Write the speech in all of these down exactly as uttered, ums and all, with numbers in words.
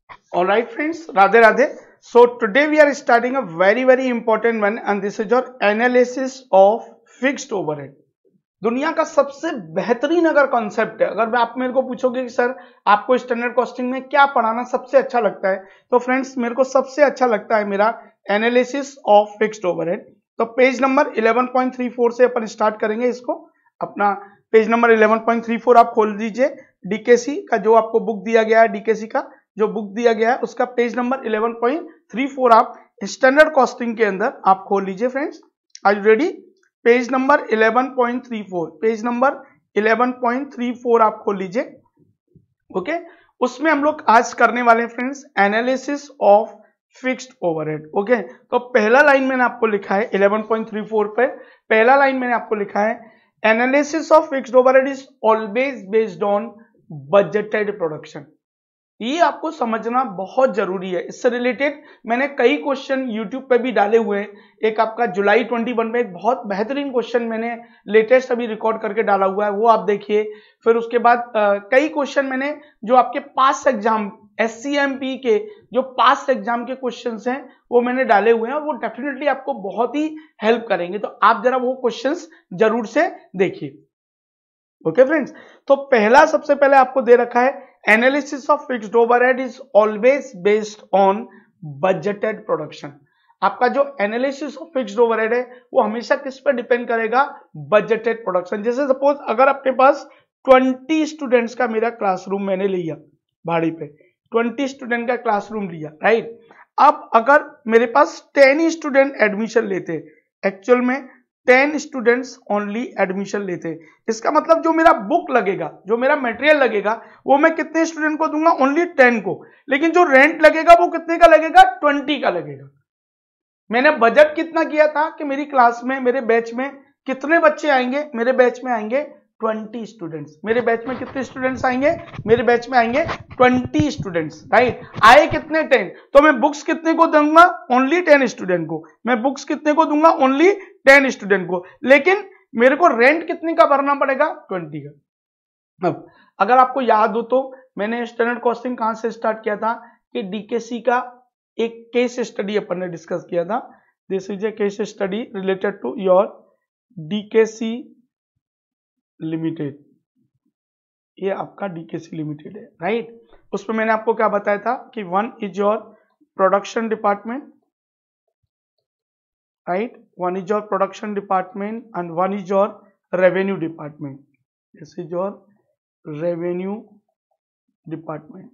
Alright friends, Radhe Radhe. So today we are starting a very very important one and this is your analysis of fixed overhead. दुनिया का सबसे बेहतरीन अगर concept है, अगर आप मेरे को पूछोगे कि सर आपको स्टैंडर्ड कॉस्टिंग में क्या पढ़ाना सबसे अच्छा लगता है, तो फ्रेंड्स मेरे को सबसे अच्छा लगता है मेरा एनालिसिस ऑफ फिक्स्ड ओवरहेड। तो page number eleven point three four से अपन स्टार्ट करेंगे इसको। अपना page number eleven point three four आप खोल दीजिए। डीकेसी का जो आपको बुक दिया गया है, डीकेसी का जो बुक दिया गया है उसका page number eleven point three four आप स्टैंडर्ड कॉस्टिंग के अंदर आप खोल लीजिए friends. Are you ready? Page number eleven point three four, page number eleven point three four आप खोल लीजिए। ओके, उसमें हम लोग आज करने वाले हैं friends analysis of fixed overhead. Okay, तो पहला लाइन मैंने आपको लिखा है इलेवन पॉइंट थ्री फोर पे, पहला लाइन मैंने आपको लिखा है analysis of fixed overhead is always based on budgeted production. ये आपको समझना बहुत जरूरी है। इससे रिलेटेड मैंने कई क्वेश्चन यूट्यूब पे भी डाले हुए हैं। एक आपका जुलाई इक्कीस में एक बहुत बेहतरीन क्वेश्चन मैंने लेटेस्ट अभी रिकॉर्ड करके डाला हुआ है, वो आप देखिए। फिर उसके बाद आ, कई क्वेश्चन मैंने जो आपके पास एग्जाम एससीएमपी के जो पास्ट एग्जाम के क्वेश्चंस हैं वो मैंने डाले हुए हैं और वो डेफिनेटली आपको बहुत ही हेल्प करेंगे। तो आप जरा वो क्वेश्चंस जरूर से देखिए। ओके फ्रेंड्स, तो पहला सबसे पहले आपको दे रखा है analysis of fixed overhead is always based on budgeted production. आपका जो एनालिसिस ऑफ फिक्स्ड ओवरहेड है वो हमेशा किस पर डिपेंड करेगा? Budgeted production. जैसे सपोज अगर आपके पास ट्वेंटी स्टूडेंट्स का मेरा क्लासरूम मैंने लिया भाड़ी पे, ट्वेंटी स्टूडेंट का क्लासरूम लिया, राइट। अब अगर मेरे पास टेन स्टूडेंट एडमिशन लेते, एक्चुअल में टेन स्टूडेंट्स ओनली एडमिशन लेते, इसका मतलब जो मेरा बुक लगेगा, जो मेरा मटेरियल लगेगा वो मैं कितने स्टूडेंट को दूंगा? ओनली टेन को। लेकिन जो रेंट लगेगा वो कितने का लगेगा? ट्वेंटी का लगेगा। मैंने बजट कितना किया था कि मेरी क्लास में, मेरे बैच में कितने बच्चे आएंगे? मेरे बैच में आएंगे ट्वेंटी स्टूडेंट्स। मेरे बैच में कितने स्टूडेंट्स आएंगे? मेरे बैच में आएंगे ट्वेंटी स्टूडेंट्स, राइट। आए कितने? टेन। तो मैं बुक्स कितने को दूंगा? ओनली टेन स्टूडेंट को। मैं बुक्स कितने को दूंगा? ओनली टेन स्टूडेंट को। लेकिन मेरे को रेंट कितने का भरना पड़ेगा? ट्वेंटी का। अब अगर आपको याद हो तो मैंने स्टैंडर्ड कॉस्टिंग कहां से स्टार्ट किया था कि डीकेसी का एक केस स्टडी अपन ने डिस्कस किया था। This is a case study related to your DKC limited. ये आपका डीकेसी लिमिटेड है, राइट। उसमें मैंने आपको क्या बताया था कि one is your production department, right, one is your production department and one is your revenue department. This is your revenue department,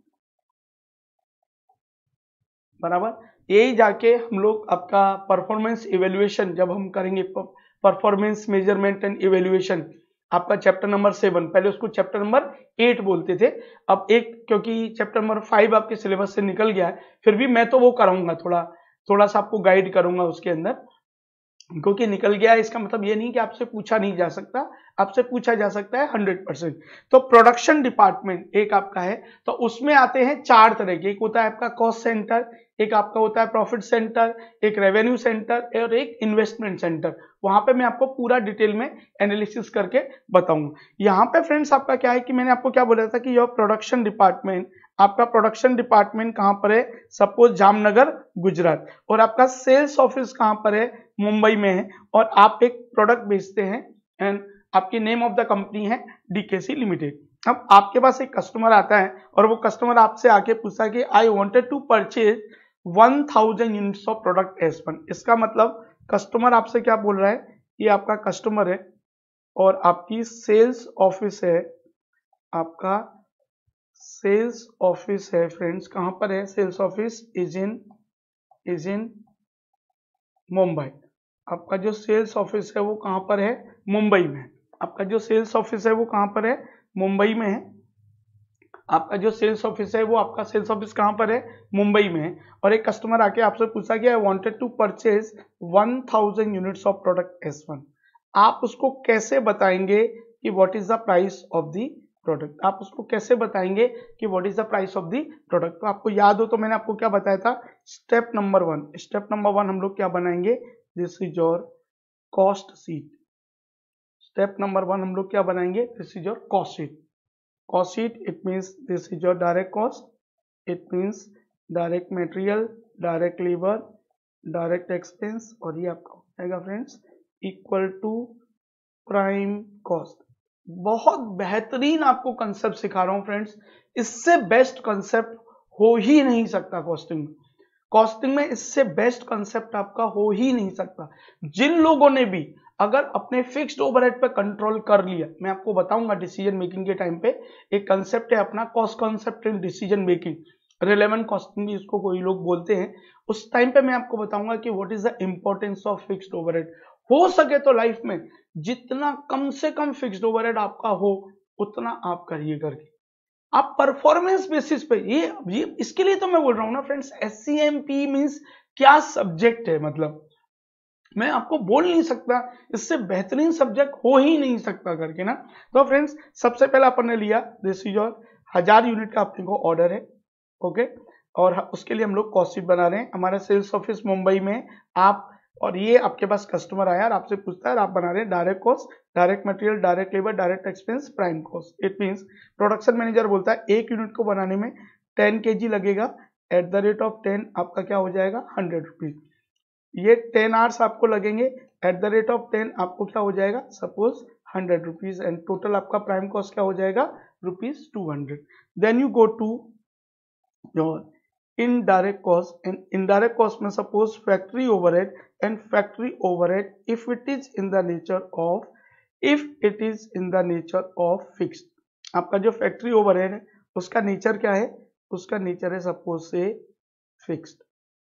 बराबर। यही जाके हम लोग आपका परफॉर्मेंस इवेल्युएशन जब हम करेंगे, परफॉर्मेंस मेजरमेंट एंड इवेल्युएशन, आपका चैप्टर नंबर सेवन, पहले उसको चैप्टर नंबर एट बोलते थे। अब एक क्योंकि चैप्टर नंबर फाइव आपके सिलेबस से निकल गया है, फिर भी मैं तो वो कराऊंगा, थोड़ा थोड़ा सा आपको गाइड करूंगा उसके अंदर, क्योंकि निकल गया है इसका मतलब ये नहीं कि आपसे पूछा नहीं जा सकता, आपसे पूछा जा सकता है हंड्रेड परसेंट। तो प्रोडक्शन डिपार्टमेंट एक आपका है, तो उसमें आते हैं चार तरह के। एक होता है आपका कॉस्ट सेंटर, एक आपका होता है प्रॉफिट सेंटर, एक रेवेन्यू सेंटर और एक इन्वेस्टमेंट सेंटर। वहां पे मैं आपको पूरा डिटेल में एनालिसिस करके बताऊंगा। यहाँ पे फ्रेंड्स आपका क्या है कि मैंने आपको क्या बोला था कि योर प्रोडक्शन डिपार्टमेंट, आपका प्रोडक्शन डिपार्टमेंट कहां पर है? सपोज जामनगर गुजरात, और आपका सेल्स ऑफिस कहां पर है? मुंबई में है, और आप एक प्रोडक्ट बेचते हैं एंड आपकी नेम ऑफ द कंपनी है डीकेसी लिमिटेड। अब आपके पास एक कस्टमर आता है और वो कस्टमर आपसे आके पूछता कि I wanted to purchase one thousand units of product S one. इसका मतलब कस्टमर आपसे क्या बोल रहा है? ये आपका कस्टमर है और आपकी सेल्स ऑफिस है, आपका सेल्स ऑफिस है फ्रेंड्स, कहां पर है? Sales office is in is in Mumbai. आपका जो सेल्स ऑफिस है वो कहां पर है? मुंबई में। आपका जो सेल्स ऑफिस है वो कहां पर है? मुंबई में है। आपका जो सेल्स ऑफिस है वो आपका सेल्स ऑफिस कहां पर है? मुंबई में है। और एक कस्टमर आके आपसे पूछा कि I wanted to purchase one thousand units of product S one. आप उसको कैसे बताएंगे कि what is the price of the product? आप उसको कैसे बताएंगे कि what is the price of the product? तो आपको याद हो तो मैंने आपको क्या बताया था? Step number one, step number one हम लोग क्या बनाएंगे? This is your cost sheet. Step number one हम लोग क्या बनाएंगे? This is your cost sheet. Cost sheet, it means this is your direct cost, it means direct material, direct labour, direct expense, और ये आपका हो जाएगा friends equal to prime cost. बहुत बेहतरीन आपको कंसेप्ट सिखा रहा हूं फ्रेंड्स, इससे बेस्ट कंसेप्ट हो ही नहीं सकता कॉस्टिंग में। कॉस्टिंग में इससे बेस्ट कंसेप्ट आपका हो ही नहीं सकता। जिन लोगों ने भी अगर अपने फिक्स्ड ओवरहेड पे कंट्रोल कर लिया, मैं आपको बताऊंगा डिसीजन मेकिंग के टाइम पे एक कंसेप्ट है अपना cost concept in decision making, relevant costing भी इसको कोई लोग बोलते हैं। उस टाइम पे मैं आपको बताऊंगा कि what is the importance of fixed overhead. हो सके तो लाइफ में जितना कम से कम फिक्स्ड ओवरहेड आपका हो उतना आप करिए करके, आप परफॉर्मेंस बेसिस पे, ये ये इसके लिए तो मैं बोल रहा हूं ना फ्रेंड्स, एससीएमपी मींस क्या सब्जेक्ट है, मतलब मैं आपको बोल नहीं सकता इससे बेहतरीन सब्जेक्ट हो ही नहीं सकता करके ना। तो फ्रेंड्स सबसे पहले अपन ने लिया दिस इज योर हजार यूनिट का अपने को ऑर्डर है, ओके, और उसके लिए हम लोग कॉस्ट शीट बना रहे हैं। हमारा सेल्स ऑफिस मुंबई में आप, और ये आपके पास कस्टमर आया और आपसे पूछता है, आप बना रहे हैं direct cost, direct material, direct labour, direct expense, prime cost. It means production manager बोलता है एक यूनिट को बनाने में टेन के जी लगेगा, at the rate of ten आपका क्या हो जाएगा हंड्रेड रुपीज। ये टेन आवर्स आपको लगेंगे, at the rate of ten आपको क्या हो जाएगा suppose hundred rupees, and total आपका प्राइम कॉस्ट क्या हो जाएगा rupees two hundred. Then you go to your indirect cost, and indirect cost में suppose factory overhead, and factory overhead if it is in the nature of if it is in the nature of fixed, आपका जो factory overhead है उसका nature क्या है, उसका nature है suppose से फिक्स्ड,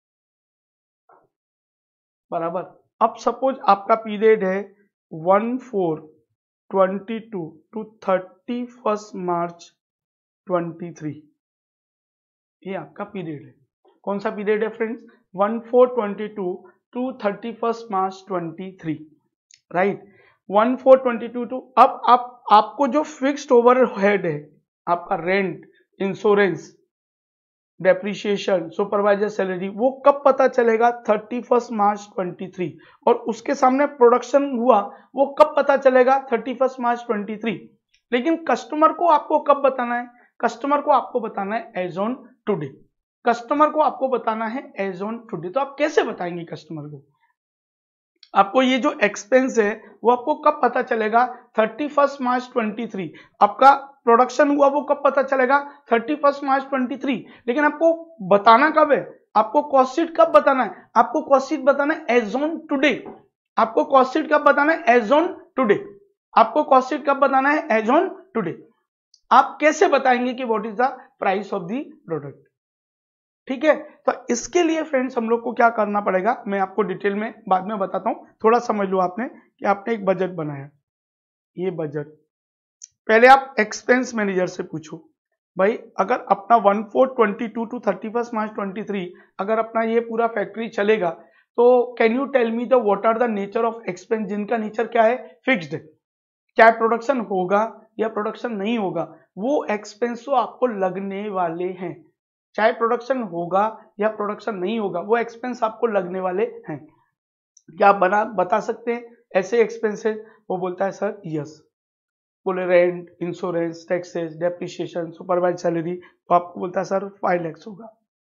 बराबर। अब सपोज आपका पीरियड है one four twenty two to thirty first March twenty three, ये आपका पीरियड है। कौन सा पीरियड है friends, one four twenty two to thirty first March twenty three, right, one four twenty two to. अब आप आपको जो फिक्स्ड ओवरहेड है आपका rent, insurance, depreciation, supervisor salary, वो कब पता चलेगा thirty first March twenty three, और उसके सामने प्रोडक्शन हुआ वो कब पता चलेगा thirty first March twenty three. लेकिन कस्टमर को आपको कब बताना है, कस्टमर को आपको बताना है एज ऑन टुडे, कस्टमर को आपको बताना है एज ऑन टुडे। तो आप कैसे बताएंगे कस्टमर को, आपको ये जो एक्सपेंस है वो आपको कब पता चलेगा thirty first March twenty three, आपका प्रोडक्शन हुआ वो कब पता चलेगा thirty first March twenty three, लेकिन आपको बताना कब है, आपको कॉस्ट शीट कब बताना है, आपको कॉस्ट शीट बताना है एज ऑन टुडे, आपको कॉस्ट शीट कब बताना है एज ऑन टुडे, आपको कॉस्ट शीट कब बताना है एज ऑन टुडे। आप कैसे बताएंगे कि what is the price of the product, ठीक है। तो इसके लिए फ्रेंड्स हम लोग को क्या करना पड़ेगा, मैं आपको डिटेल में बाद में बताता हूं, थोड़ा समझ लो आपने कि आपने एक बजट बनाया, ये बजट पहले आप एक्सपेंस मैनेजर से पूछो, भाई अगर अपना one four twenty two to thirty first March twenty three अगर अपना ये पूरा फैक्ट्री चलेगा तो can you tell me the what are the nature of expense, जिनका नेचर क्या है फिक्स्ड है, क्या प्रोडक्शन होगा या प्रोडक्शन नहीं होगा, वो एक्सपेंस तो आपको लगने वाले हैं, चाहे प्रोडक्शन होगा या प्रोडक्शन नहीं होगा वो एक्सपेंस आपको लगने वाले हैं। क्या आप बना बता सकते हैं ऐसे एक्सपेंसेस, वो बोलता है सर यस, बोले rent, insurance, taxes, depreciation, supervise salary, तो आपको बोलता है सर फाइव लैक्स होगा।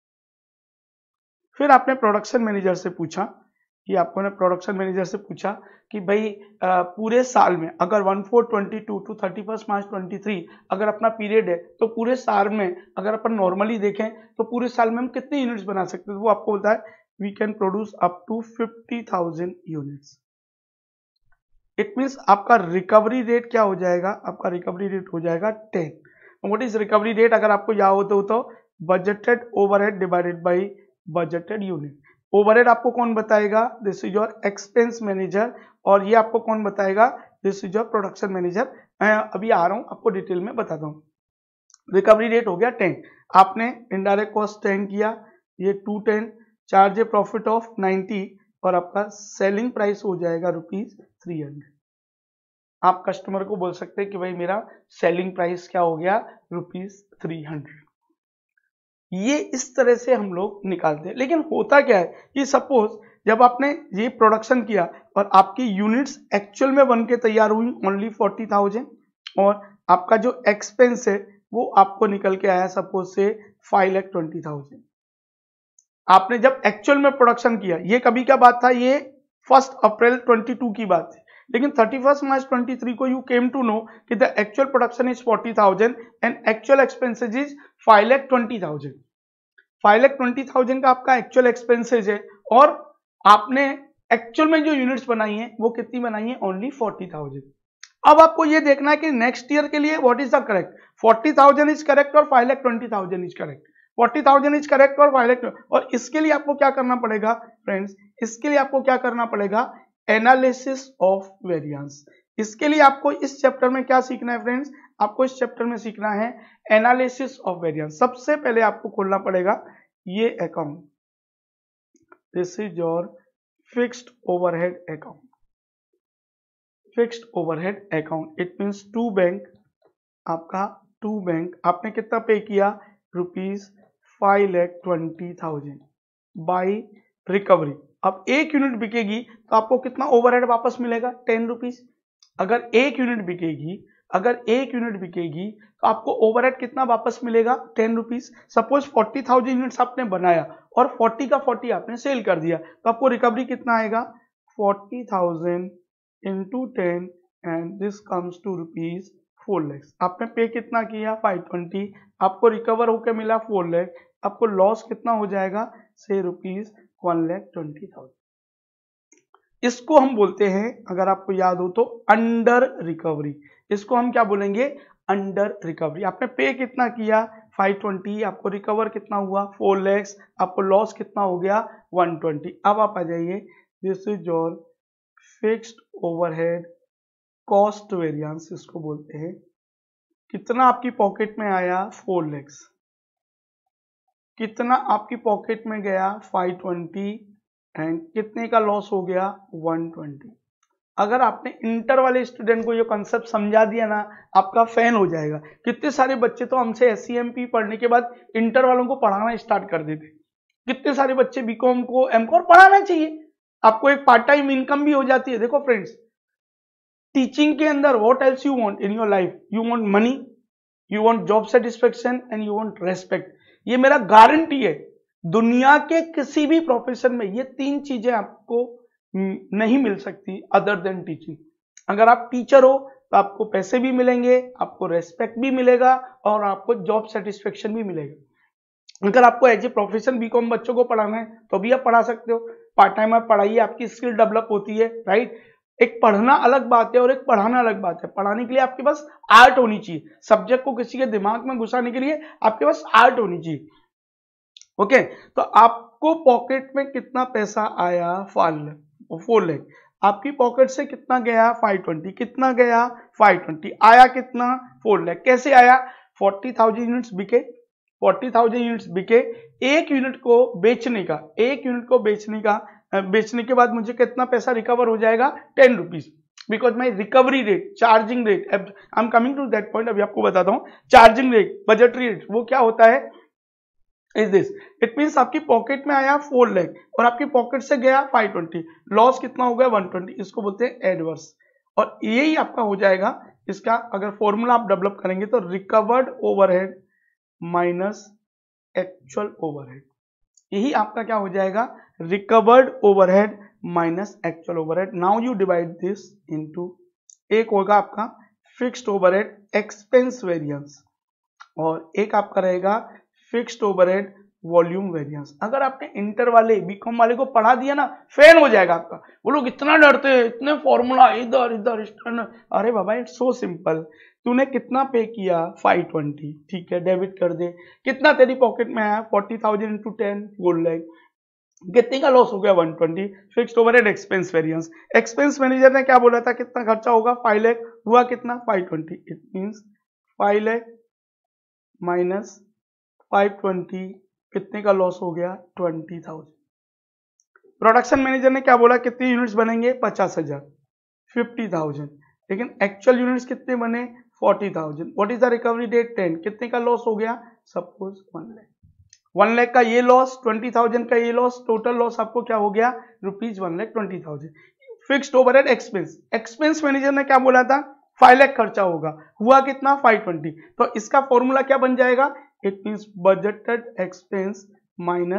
फिर आपने प्रोडक्शन मैनेजर से पूछा कि आपको ने प्रोडक्शन मैनेजर से पूछा कि भाई पूरे साल में अगर one four twenty two to thirty first March twenty three अगर अपना पीरियड है तो पूरे साल में अगर अपन नॉर्मली देखें तो पूरे साल में हम कितने यूनिट्स बना सकते हैं, तो वो आपको बोलता है we can produce up to fifty thousand units. It means आपका रिकवरी रेट क्या हो जाएगा, आपका रिकवरी रेट हो जाएगा ten. What is recovery rate, अगर आपको याद हो तो, तो budgeted overhead divided by budgeted unit. Overhead आपको कौन बताएगा, this is your expense manager, और ये आपको कौन बताएगा, this is your production manager. मैं अभी आ रहा हूं आपको डिटेल में बताता हूं। रिकवरी रेट हो गया टेन, आपने इनडायरेक्ट कॉस्ट टेन किया, ये two ten, charge profit of ninety, और आपका सेलिंग प्राइस हो जाएगा रुपीज थ्री हंड्रेड। आप कस्टमर को बोल सकते हैं कि भाई मेरा सेलिंग प्राइस क्या हो गया रुपीज थ्री हंड्रेड। ये इस तरह से हम लोग निकालते हैं। लेकिन होता क्या है कि सपोज जब आपने ये प्रोडक्शन किया और आपकी यूनिट्स एक्चुअल में बन के तैयार हुई ओनली फोर्टी थाउजेंड, और आपका जो एक्सपेंस है वो आपको निकल के आया सपोज से फाइव लैख ट्वेंटी थाउजेंड, आपने जब एक्चुअल में प्रोडक्शन किया, ये कभी क्या बात था, ये फर्स्ट अप्रैल बाईस की बात थी, लेकिन थर्टी फर्स्ट मार्च तेईस को यू केम टू नो कि the actual production is forty thousand and actual expenses is five lakh twenty thousand. Five lakh twenty thousand का आपका एक्चुअल एक्सपेंसेज है और आपने एक्चुअल में जो यूनिट्स बनाई है वो कितनी बनाई है, ओनली फोर्टी थाउजेंड। अब आपको ये देखना है कि नेक्स्ट ईयर के लिए what is the correct, forty thousand is correct और five lakh twenty thousand is correct, forty thousand is correct और फाइव लैख, और इसके लिए आपको क्या करना पड़ेगा फ्रेंड्स, इसके लिए आपको क्या करना पड़ेगा, एनालिसिस ऑफ वेरिएंस। इसके लिए आपको इस चैप्टर में क्या सीखना है फ्रेंड्स, आपको इस चैप्टर में सीखना है एनालिसिस ऑफ वेरिएंस। सबसे पहले आपको खोलना पड़ेगा ये account, this is your fixed overhead account, fixed overhead account, it means to bank, आपका टू बैंक, आपने कितना पे किया, rupees five lakh twenty thousand by recovery. अब एक यूनिट बिकेगी तो आपको कितना ओवरहेड वापस मिलेगा, टेन रुपीज। अगर एक यूनिट बिकेगी अगर एक यूनिट बिकेगी तो आपको ओवरहेड कितना वापस मिलेगा, ten rupees. Suppose forty thousand units आपने बनाया और फोर्टी का फोर्टी आपने सेल कर दिया तो आपको रिकवरी कितना आएगा, forty thousand into ten and this comes to rupees four lakhs. आपने पे कितना किया, फाइव ट्वेंटी, आपको रिकवर होकर मिला फोर लैख, आपको लॉस कितना हो जाएगा, say rupees one lakh twenty thousand. इसको हम बोलते हैं, अगर आपको याद हो तो, अंडर रिकवरी। इसको हम क्या बोलेंगे, अंडर रिकवरी। आपने पे कितना किया, फाइव ट्वेंटी, आपको रिकवर कितना हुआ, फोर लैक्स, आपको लॉस कितना हो गया, वन ट्वेंटी। अब आप आ जाइए, this is your fixed overhead cost variance, इसको बोलते हैं। कितना आपकी पॉकेट में आया, फोर लैक्स, कितना आपकी पॉकेट में गया, फाइव ट्वेंटी, एंड कितने का लॉस हो गया, वन ट्वेंटी। अगर आपने इंटर वाले स्टूडेंट को ये कॉन्सेप्ट समझा दिया ना, आपका फैन हो जाएगा। कितने सारे बच्चे तो हमसे एस सी एम पी पढ़ने के बाद इंटर वालों को पढ़ाना स्टार्ट कर देते। कितने सारे बच्चे बीकॉम को, एमकॉम पढ़ाना चाहिए, आपको एक पार्ट टाइम इनकम भी हो जाती है। देखो फ्रेंड्स, टीचिंग के अंदर what else you want in your life, you want money, you want job satisfaction and you want respect. ये मेरा गारंटी है, दुनिया के किसी भी प्रोफेशन में ये तीन चीजें आपको नहीं मिल सकती अदर देन टीचिंग। अगर आप टीचर हो तो आपको पैसे भी मिलेंगे, आपको रेस्पेक्ट भी मिलेगा और आपको जॉब सेटिस्फेक्शन भी मिलेगा। अगर आपको एज ए प्रोफेशन बीकॉम बच्चों को पढ़ाना है तो भी आप पढ़ा सकते हो, पार्ट टाइम आप पढ़ाइए, आपकी स्किल डेवलप होती है, राइट। एक पढ़ना अलग बात है और एक पढ़ाना अलग बात है। पढ़ाने के लिए आपके पास आर्ट होनी चाहिए, सब्जेक्ट को किसी के दिमाग में घुसाने के लिए आपके पास आर्ट होनी चाहिए। ओके, तो आपको पॉकेट में कितना पैसा आया, फोर लैख, आपकी पॉकेट से कितना गया, फाइव ट्वेंटी, कितना गया, फाइव ट्वेंटी, आया कितना, फोर लैख। कैसे आया, फोर्टी थाउजेंड यूनिट्स बिके, फोर्टी थाउजेंड यूनिट्स बिके। एक यूनिट को बेचने का, एक यूनिट को बेचने का बेचने के बाद मुझे कितना पैसा रिकवर हो जाएगा, ten rupees, because my recovery rate, charging rate, I am coming to that point, अभी आपको बताता हूं। चार्जिंग रेट, बजटरी रेट, वो क्या होता है, इज दिस, इट मींस आपकी पॉकेट में आया फोर लैख और आपकी पॉकेट से गया फाइव ट्वेंटी, लॉस कितना हो गया, वन ट्वेंटी। इसको बोलते हैं एडवर्स, और यही आपका हो जाएगा। इसका अगर फॉर्मूला आप डेवलप करेंगे तो recovered overhead minus actual overhead, यही आपका क्या हो जाएगा, recovered overhead minus actual overhead. Now you divide this into, एक होगा आपका फिक्स्ड ओवरहेड एक्सपेंस वेरिएंस और एक आपका रहेगा फिक्स्ड ओवरहेड वॉल्यूम वेरिएंस। अगर आपने इंटर वाले, बीकॉम वाले को पढ़ा दिया ना, फैन हो जाएगा आपका। वो लोग इतना डरते हैं, इतने फॉर्मूला इधर इधर इधर, अरे बाबा इट्स सो सिंपल। तूने कितना पे किया, फाइव ट्वेंटी, ठीक है, डेबिट कर दे। कितना तेरी पॉकेट में आया, forty thousand into ten, four lakh. कितने का लॉस हो गया, one twenty. Fixed overhead expense variance, expense manager ने क्या बोला था, कितना खर्चा होगा, फाइव लैख, हुआ कितना, five twenty. It means five lakh minus five twenty, कितने का लॉस हो गया, ट्वेंटी थाउजेंड। प्रोडक्शन मैनेजर ने क्या बोला, कितनी यूनिट्स बनेंगे, पचास हजार, फिफ्टी थाउजेंड, लेकिन एक्चुअल यूनिट्स कितने बने, forty thousand. What is the recovery date, ten, कितने का लॉस हो गया, suppose one lakh. One lakh का ये लॉस, ट्वेंटी थाउजेंड का ये लॉस, टोटल लॉस आपको क्या हो गया, rupees one lakh twenty thousand. Fixed overhead expense, expense manager ने क्या बोला था, फाइव लैख खर्चा होगा, हुआ कितना, फाइव ट्वेंटी। तो इसका फॉर्मूला क्या बन जाएगा, it means budgeted expense minus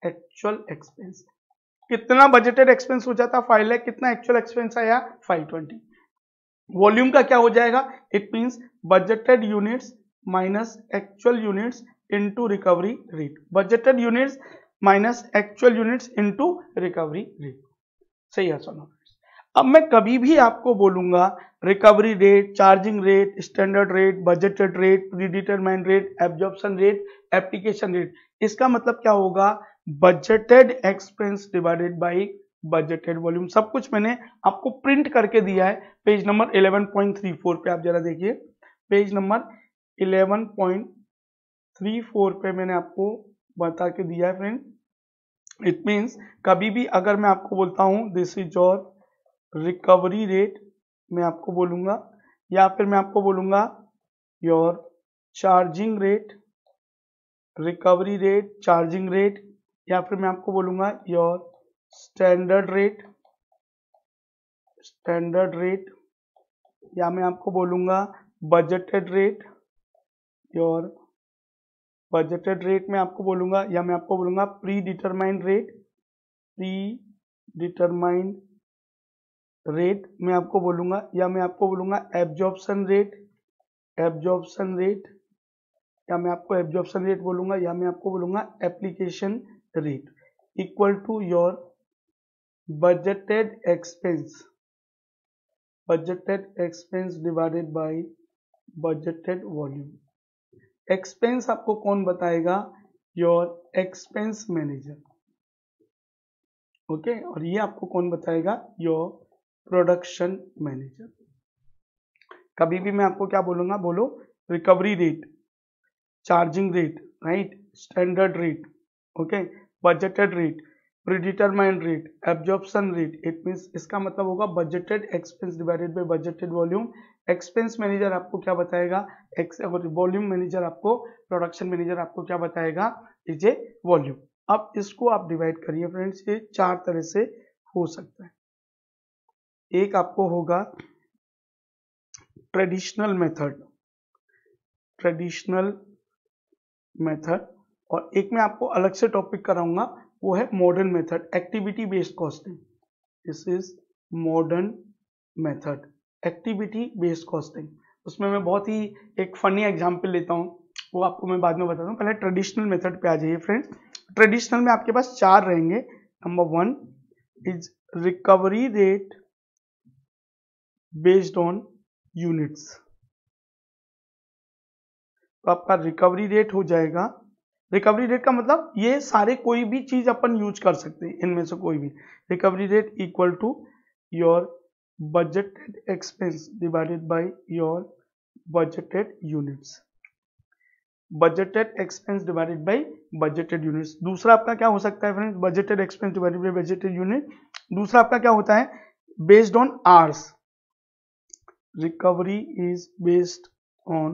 actual expense. कितना बजटेड एक्सपेंस हो जाता फाइव लाख, कितना एक्चुअल एक्सपेंस आया फाइव ट्वेंटी। वॉल्यूम का क्या हो जाएगा, it means budgeted units minus actual units into recovery rate, budgeted units minus actual units into recovery rate. सही है सुनो। अब मैं कभी भी आपको बोलूंगा recovery rate, charging rate, standard rate, budgeted rate, predetermined rate, absorption rate, application rate, इसका मतलब क्या होगा, budgeted expense divided by budgeted volume. सब कुछ मैंने आपको प्रिंट करके दिया है page number eleven point three four पे। आप जरा देखिए page number eleven point three four पे मैंने आपको बता के दिया है फ्रेंड। इट मींस कभी भी अगर मैं आपको बोलता हूं this is your recovery rate, मैं आपको बोलूंगा, या फिर मैं आपको बोलूंगा your charging rate, recovery rate, charging rate, या फिर मैं आपको बोलूंगा your standard rate, standard rate, या मैं आपको बोलूंगा budgeted rate, your budgeted rate में आपको बोलूंगा, या मैं आपको बोलूंगा predetermined rate, predetermined rate मैं आपको बोलूंगा, या मैं आपको बोलूंगा एब्जॉर्प्शन रेट, एब्जॉर्प्शन रेट, या मैं आपको एब्जॉर्प्शन रेट बोलूंगा, या मैं आपको बोलूंगा application rate, equal to your budgeted expense, budgeted expense divided by budgeted volume. Expense आपको कौन बताएगा, योर एक्सपेंस मैनेजर, ओके, और ये आपको कौन बताएगा, योर प्रोडक्शन मैनेजर। कभी भी मैं आपको क्या बोलूंगा, बोलो recovery rate, charging rate, right, standard rate, okay, budgeted rate, predetermined rate, absorption rate, it means इसका मतलब होगा budgeted expense divided by budgeted volume. Expense manager आपको क्या बताएगा, एक्स वॉल्यूम मैनेजर आपको, प्रोडक्शन मैनेजर आपको क्या बताएगा, इज ए वॉल्यूम। अब इसको आप डिवाइड करिए फ्रेंड्स, ये चार तरह से हो सकता है। एक आपको होगा ट्रेडिशनल मेथड, ट्रेडिशनल मेथड, और एक मैं आपको अलग से टॉपिक कराऊंगा, वो है modern method, activity based costing. This is modern method, activity based costing. उसमें मैं बहुत ही एक फनी एग्जांपल लेता हूँ, वो आपको मैं बाद में बताता हूँ। पहले ट्रेडिशनल मेथड पे आ जाइए फ्रेंड्स। ट्रेडिशनल में आपके पास चार रहेंगे। Number one is recovery rate based on units, तो आपका रिकवरी रेट हो जाएगा, रिकवरी रेट का मतलब ये सारे कोई भी चीज अपन यूज कर सकते हैं, इनमें से कोई भी। Recovery rate equal to your budgeted expense divided by your budgeted units, budgeted expense divided by budgeted units. दूसरा आपका क्या हो सकता है friends, budgeted expense divided by budgeted unit. दूसरा आपका क्या होता है, based on hours, recovery is based on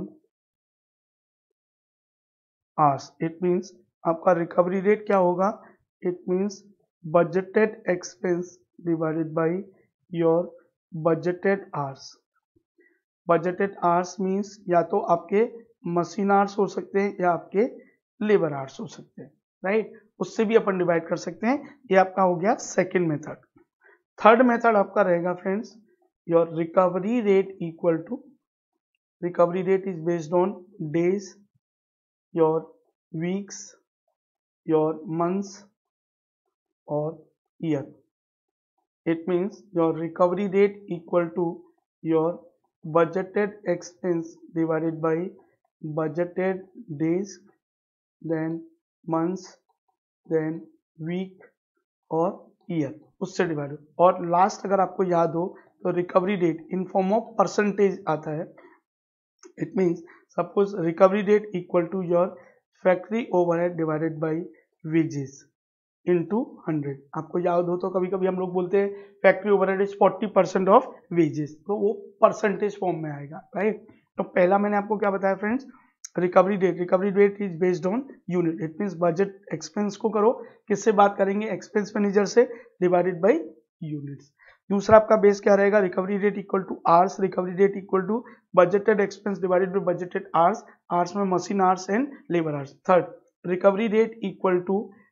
hours, it means आपका रिकवरी रेट क्या होगा, it means budgeted expense divided by your budgeted hours. Budgeted hours means या तो आपके मशीन आवर्स हो सकते हैं या आपके लेबर आवर्स हो सकते हैं, राइट, उससे भी अपन डिवाइड कर सकते हैं। ये आपका हो गया सेकेंड मेथड। थर्ड मेथड आपका रहेगा friends, your recovery rate equal to, recovery rate is based on days, your weeks, your months और year. It means your recovery rate equal to your budgeted expense divided by budgeted days, then months, then week और year, उससे divide हो। और last अगर आपको याद हो तो recovery rate in form of percentage आता है। It means suppose recovery rate equal to your factory overhead divided by wages into hundred. आपको याद हो तो कभी कभी हम लोग बोलते हैं factory overhead is forty percent of wages, तो वो परसेंटेज फॉर्म में आएगा, राइट। तो पहला मैंने आपको क्या बताया friends, recovery rate, recovery rate is based on unit, it means budget expense को करो किससे बात करेंगे, एक्सपेंस मैनेजर से, डिवाइडेड बाय यूनिट्स। दूसरा आपका बेस क्या रहेगा, recovery rate equal to hours, recovery rate equal to budgeted expense divided by budgeted hours, hours में machine hours and labour hours. Third, recovery rate equal to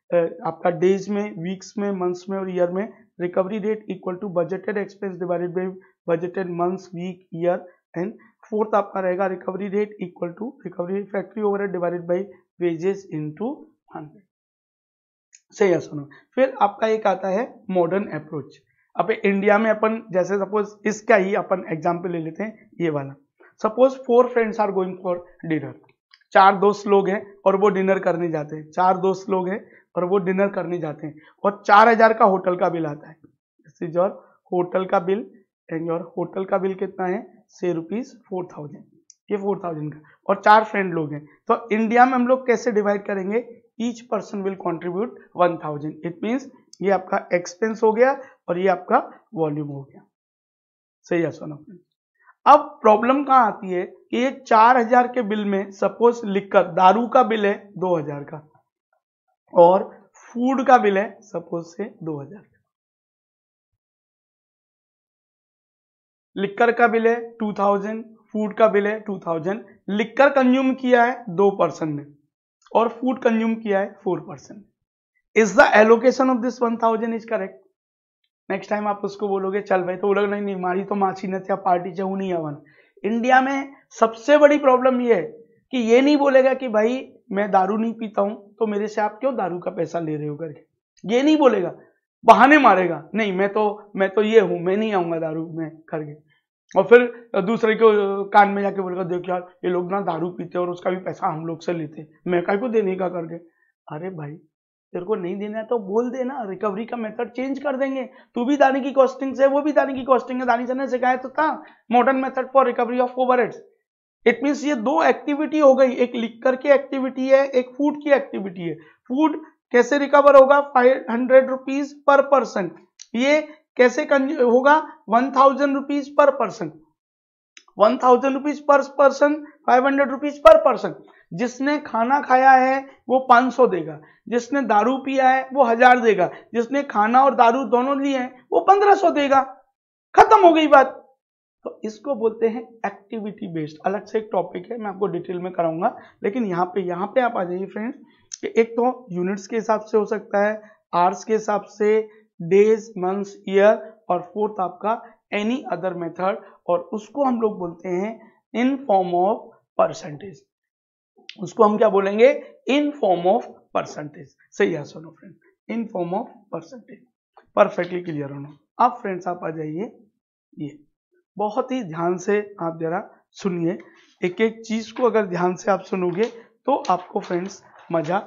आपका days में, weeks में, months में और ईयर में। Recovery rate equal to budgeted expense divided by budgeted months, week, year. And fourth आपका रहेगा recovery rate equal to recovery factory overhead divided by wages into hundred. सही है सुनो। फिर आपका एक आता है मॉडर्न अप्रोच। अब इंडिया में अपन जैसे सपोज इसका ही अपन एग्जाम्पल ले लेते हैं, ये वाला। Suppose four friends are going for dinner. चार दोस्त लोग हैं और वो डिनर करने जाते हैं। चार दोस्त लोग हैं और वो डिनर करने जाते हैं और चार हजार का होटल का बिल आता है। दिस इज योर होटल का बिल एंड योर होटल का बिल कितना है, से रुपीज फोर थाउजेंड, ये फोर थाउजेंड का। और चार फ्रेंड लोग हैं, तो इंडिया में हम लोग कैसे डिवाइड करेंगे, each person will contribute one thousand. It means ये आपका एक्सपेंस हो गया और ये आपका वॉल्यूम हो गया। सही है सुनो। अब प्रॉब्लम कहां आती है कि ये चार हजार के बिल में सपोज लिखकर दारू का बिल है दो हजार का और फूड का बिल है सपोज से दो हजार का। लिक्कर का बिल है टू थाउजेंड, फूड का बिल है टू थाउजेंड। लिक्कर कंज्यूम किया है दो पर्सन ने और फूड कंज्यूम किया है four person. Is the allocation of this one thousand is correct. Next time आप उसको बोलोगे चल भाई, तो बोलोगे नहीं नहीं मारी तो माछी न थी पार्टी चाहू नहीं आवन। इंडिया में सबसे बड़ी प्रॉब्लम ये है कि ये नहीं बोलेगा कि भाई मैं दारू नहीं पीता हूं तो मेरे से आप क्यों दारू का पैसा ले रहे हो करके, ये नहीं बोलेगा, बहाने मारेगा, नहीं मैं तो मैं तो ये हूं, मैं नहीं आऊंगा दारू में करके। और फिर दूसरे को कान में जाके बोलेगा देख यार ये लोग ना दारू पीते और उसका भी पैसा हम लोग से लेते, मैं काय को देने का करके। अरे भाई तेरे को नहीं देना है तो बोल देना, रिकवरी का मेथड चेंज कर देंगे। तू भी दानी की कॉस्टिंग से, वो भी दानी की कॉस्टिंग है। दानी सर ने सिखाया तो था modern method for recovery of overheads. It means ये दो एक्टिविटी हो गई, एक लिक्कर की एक्टिविटी है, एक फूड की एक्टिविटी है। फूड कैसे रिकवर होगा, five hundred rupees per person. ये कैसे होगा, one thousand rupees per person, one thousand rupees per person, five hundred rupees per person. जिसने खाना खाया है वो पांच सौ देगा, जिसने दारू पिया है वो हजार देगा, जिसने खाना और दारू दोनों लिए हैं वो पंद्रह सौ देगा। खत्म हो गई बात। तो इसको बोलते हैं एक्टिविटी बेस्ड। अलग से एक टॉपिक है, मैं आपको डिटेल में कराऊंगा। लेकिन यहाँ पे यहाँ पे आप आ जाइए फ्रेंड्स कि एक तो यूनिट्स के हिसाब से हो सकता है, आवर्स के हिसाब से, डेज, मंथ्स, ईयर, और फोर्थ आपका एनी अदर मेथड, और उसको हम लोग बोलते हैं इन फॉर्म ऑफ परसेंटेज। उसको हम क्या बोलेंगे, इन फॉर्म ऑफ परसेंटेज। सही है सुनो friend, in form of percentage. Perfectly clear होना। अब फ्रेंड्स आप आ जाइए, ये बहुत ही ध्यान से आप जरा सुनिए। एक एक चीज को अगर ध्यान से आप सुनोगे तो आपको फ्रेंड्स मजा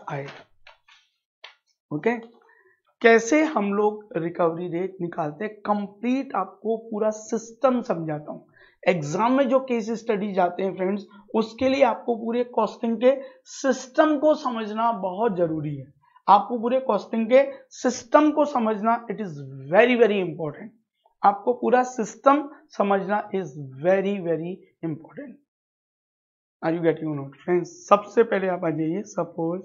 आएगा। ओके, कैसे हम लोग रिकवरी रेट निकालते हैं, कंप्लीट आपको पूरा सिस्टम समझाता हूं। एग्जाम में जो केस स्टडी जाते हैं फ्रेंड्स, उसके लिए आपको पूरे कॉस्टिंग के सिस्टम को समझना बहुत जरूरी है। आपको पूरे कॉस्टिंग के सिस्टम को समझना, it is very very important. आपको पूरा सिस्टम समझना is very very important. Are you getting note friends? सबसे पहले आप आ जाइए, suppose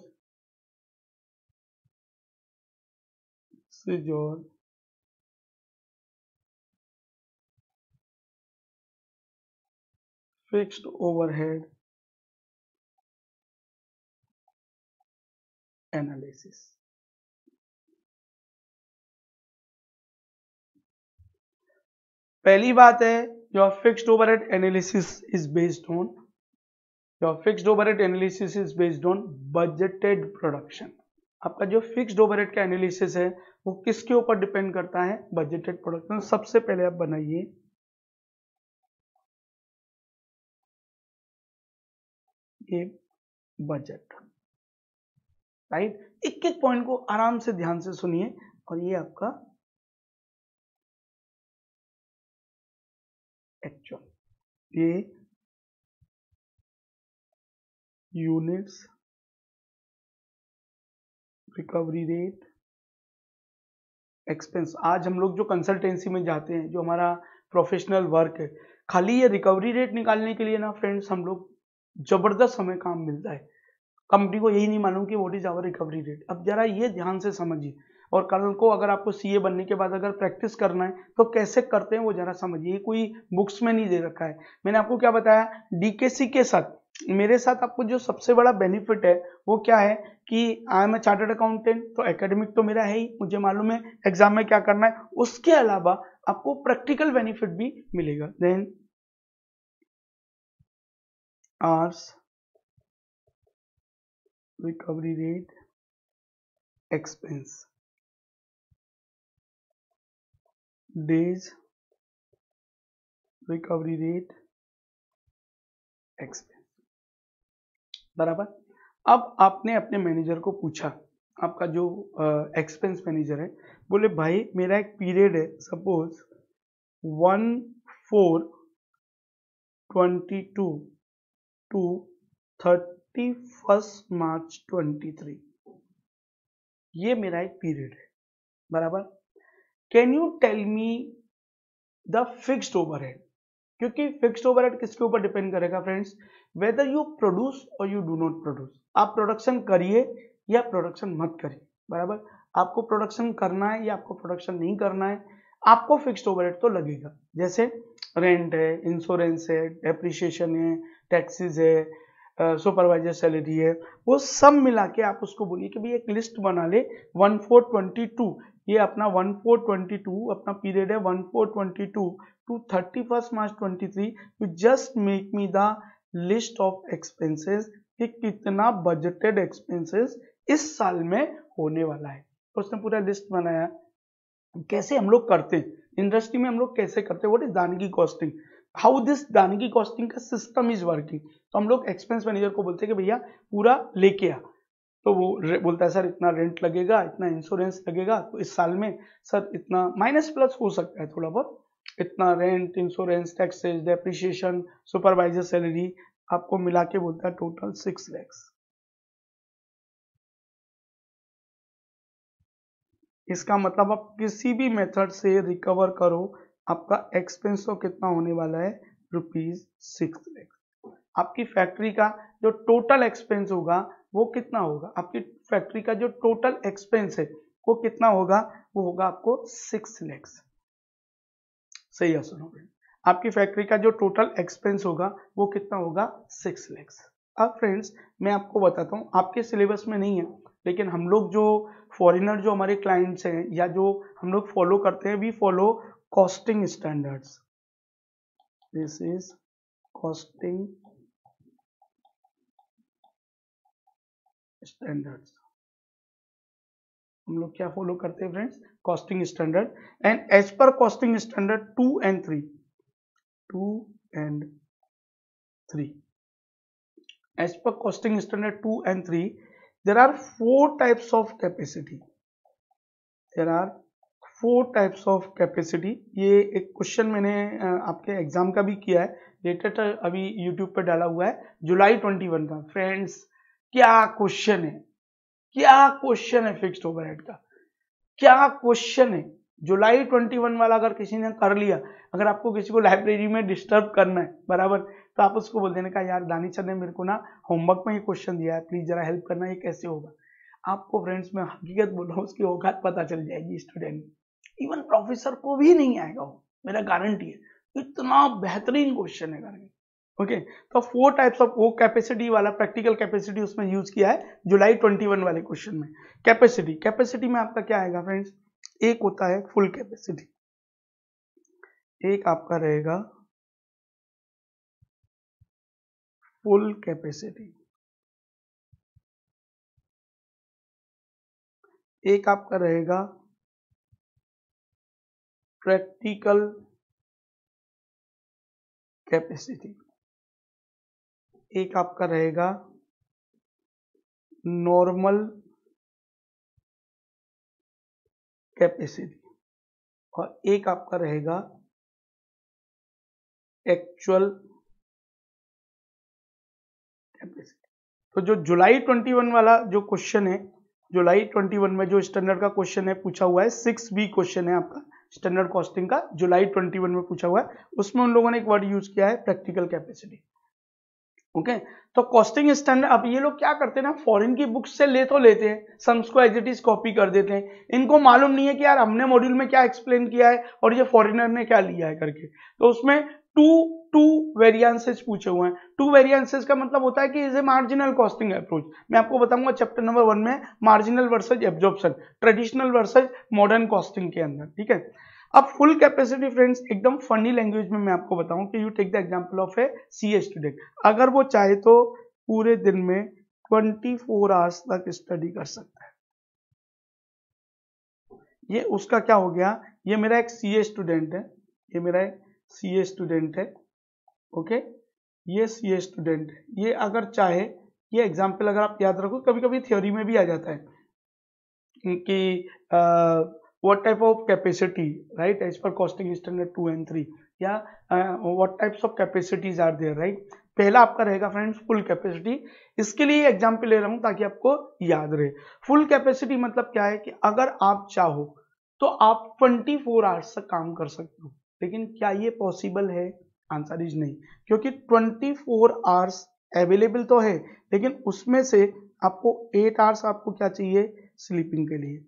your fixed overhead analysis. पहली बात है, your fixed overhead analysis is based on your fixed overhead analysis is based on budgeted production. आपका जो फिक्स्ड ओवरहेड का एनालिसिस है वो किसके ऊपर डिपेंड करता है, बजटेड प्रोडक्शन। सबसे पहले आप बनाइए ये बजट, राइट। एक एक पॉइंट को आराम से ध्यान से सुनिए। और ये आपका एक्चुअल, ये यूनिट्स, रिकवरी रेट, एक्सपेंस। आज हम लोग जो कंसल्टेंसी में जाते हैं, जो हमारा प्रोफेशनल वर्क है, खाली ये रिकवरी रेट निकालने के लिए ना फ्रेंड्स हम लोग जबरदस्त हमें काम मिलता है। कंपनी को यही नहीं मालूम कि what is our recovery rate. अब जरा ये ध्यान से समझिए, और कल को अगर आपको सीए बनने के बाद अगर प्रैक्टिस करना है तो कैसे करते हैं वो जरा समझिए। कोई बुक्स में नहीं दे रखा है। मैंने आपको क्या बताया, डीकेसी के साथ, मेरे साथ आपको जो सबसे बड़ा बेनिफिट है वो क्या है कि I am a chartered accountant, तो एकेडमिक तो मेरा है ही, मुझे मालूम है एग्जाम में क्या करना है, उसके अलावा आपको प्रैक्टिकल बेनिफिट भी मिलेगा। Then hours recovery rate expense, days recovery rate expense, बराबर। अब आपने अपने मैनेजर को पूछा, आपका जो एक्सपेंस uh, मैनेजर है, बोले भाई मेरा एक पीरियड है suppose one four twenty two to thirty first March twenty three, ये मेरा एक पीरियड है, बराबर। Can you tell me the fixed overhead, क्योंकि फिक्स्ड ओवरहेड किसके ऊपर डिपेंड करेगा फ्रेंड्स, वेदर यू प्रोड्यूस और यू डू नॉट प्रोड्यूस, आप प्रोडक्शन करिए या प्रोडक्शन मत करिए, बराबर। आपको प्रोडक्शन करना है या आपको प्रोडक्शन नहीं करना है, आपको फिक्स्ड ओवरहेड तो लगेगा। जैसे रेंट है, इंश्योरेंस है, डेप्रिसिएशन है, टैक्सेस है, सुपरवाइजर सैलरी है, वो सब मिला के आप उसको बोलिए कि भाई एक लिस्ट बना ले वन फोर ट्वेंटी टू, ये अपना वन फोर ट्वेंटी टू अपना पीरियड है one four twenty two to thirty first March twenty three, you just make me the list of expenses कि कितना बजटेड एक्सपेंसेस इस साल में होने वाला है। तो उसने पूरा लिस्ट बनाया। कैसे हम लोग करते हैं इंडस्ट्री में, हम लोग कैसे करते हैं, व्हाट इज दानिकी कॉस्टिंग, हाउ दिस दानिकी कॉस्टिंग का सिस्टम इज वर्किंग। तो हम लोग एक्सपेंस मैनेजर को बोलते हैं कि भैया पूरा लेके आ, तो वो बोलता है सर इतना रेंट लगेगा, इतना इंश्योरेंस लगेगा, तो इस साल में सर इतना माइनस प्लस हो सकता है थोड़ा बहुत, इतना rent, insurance, taxes, depreciation, supervisor salary, आपको मिला के बोलता है टोटल सिक्स लैक्स। इसका मतलब आप किसी भी मेथड से रिकवर करो, आपका एक्सपेंस तो कितना होने वाला है, रुपीज सिक्स लैक्स। आपकी फैक्ट्री का जो टोटल एक्सपेंस होगा वो कितना होगा, आपकी फैक्ट्री का जो टोटल एक्सपेंस है वो कितना होगा, वो होगा आपको सिक्स लैक्स। सही है, सुनो, आपकी फैक्ट्री का जो टोटल एक्सपेंस होगा वो कितना होगा, सिक्स लैक्स। अब फ्रेंड्स मैं आपको बताता हूँ, आपके सिलेबस में नहीं है, लेकिन हम लोग जो फॉरेनर जो हमारे क्लाइंट्स हैं या जो हम लोग फॉलो करते हैं, we follow costing standards. This is costing standards. हम लोग क्या फॉलो करते हैं friends, costing standard. And as per costing standard two and three two and three as per costing standard two and three, there are four types of capacity. There are four types of capacity. ये एक question मैंने आपके exam का भी किया है, latest अभी YouTube पे डाला हुआ है जुलाई ट्वेंटी वन का। फ्रेंड्स क्या क्वेश्चन है, क्या क्वेश्चन है फिक्स्ड ओवरहेड का, क्या क्वेश्चन है। जुलाई ट्वेंटी वन वाला अगर किसी ने कर लिया, अगर आपको किसी को लाइब्रेरी में डिस्टर्ब करना है, बराबर, तो आप उसको बोल देने का यार दानिश सर ने मेरे को ना होमवर्क में ये क्वेश्चन दिया है, प्लीज जरा हेल्प करना, ये कैसे होगा। आपको फ्रेंड्स मैं हकीकत बोल रहा हूँ, उसकी औकात पता चल जाएगी स्टूडेंट, इवन प्रोफेसर को भी नहीं आएगा वो, मेरा गारंटी है। इतना बेहतरीन क्वेश्चन है करके। ओके, तो फोर टाइप्स ऑफ वो कैपेसिटी वाला प्रैक्टिकल कैपेसिटी उसमें यूज किया है जुलाई ट्वेंटी वन वाले क्वेश्चन में। कैपेसिटी कैपेसिटी में आपका क्या आएगा फ्रेंड्स, एक होता है फुल कैपेसिटी, एक आपका रहेगा फुल कैपेसिटी, एक आपका रहेगा प्रैक्टिकल कैपेसिटी, एक आपका रहेगा नॉर्मल कैपेसिटी, और एक आपका रहेगा एक्चुअल कैपेसिटी। तो जो जुलाई ट्वेंटी वन वाला जो क्वेश्चन है, जुलाई ट्वेंटी वन में जो स्टैंडर्ड का क्वेश्चन है पूछा हुआ है, सिक्स बी क्वेश्चन है आपका स्टैंडर्ड कॉस्टिंग का, जुलाई ट्वेंटी वन में पूछा हुआ है, उसमें उन लोगों ने एक वर्ड यूज किया है प्रैक्टिकल कैपेसिटी। Okay okay? तो कॉस्टिंग स्टैंडर्ड, अब ये लोग क्या करते हैं ना, फॉरेन की बुक्स से ले तो लेते हैं, सम्स को एज इट इज कॉपी कर देते हैं, इनको मालूम नहीं है कि यार हमने मॉड्यूल में क्या एक्सप्लेन किया है और ये फॉरेनर ने क्या लिया है करके। तो उसमें टू टू वेरिएंसेस पूछे हुए हैं। टू वेरिएंसेस का मतलब होता है कि is a marginal costing approach. मैं आपको बताऊंगा चैप्टर नंबर वन में marginal versus absorption, traditional versus modern costing के अंदर, ठीक है। अब फुल कैपेसिटी फ्रेंड्स एकदम फनी लैंग्वेज में मैं आपको बताऊं कि you take the example of a CA student, अगर वो चाहे तो पूरे दिन में ट्वेंटी फोर आवर्स तक स्टडी कर सकता है। ये उसका क्या हो गया, ये मेरा एक सीए स्टूडेंट है, ये मेरा एक सीए स्टूडेंट है, ओके, ये सीए स्टूडेंट है। ये अगर चाहे, ये एग्जांपल अगर आप याद रखो, कभी कभी थ्योरी में भी आ जाता है कि what type of capacity, right, as per costing standard two and three, या what types of capacities are there, right. पहला आपका रहेगा फ्रेंड्स फुल कैपेसिटी। इसके लिए एग्जांपल ले रहा हूं ताकि आपको याद रहे। फुल कैपेसिटी मतलब क्या है कि अगर आप चाहो तो आप ट्वेंटी फोर आवर्स तक काम कर सकते हो, लेकिन क्या ये पॉसिबल है? आंसर इज नहीं, क्योंकि ट्वेंटी फोर आवर्स अवेलेबल तो है, लेकिन उसमें से आपको एट आवर्स आपको क्या चाहिए? स्लीपिंग के लिए।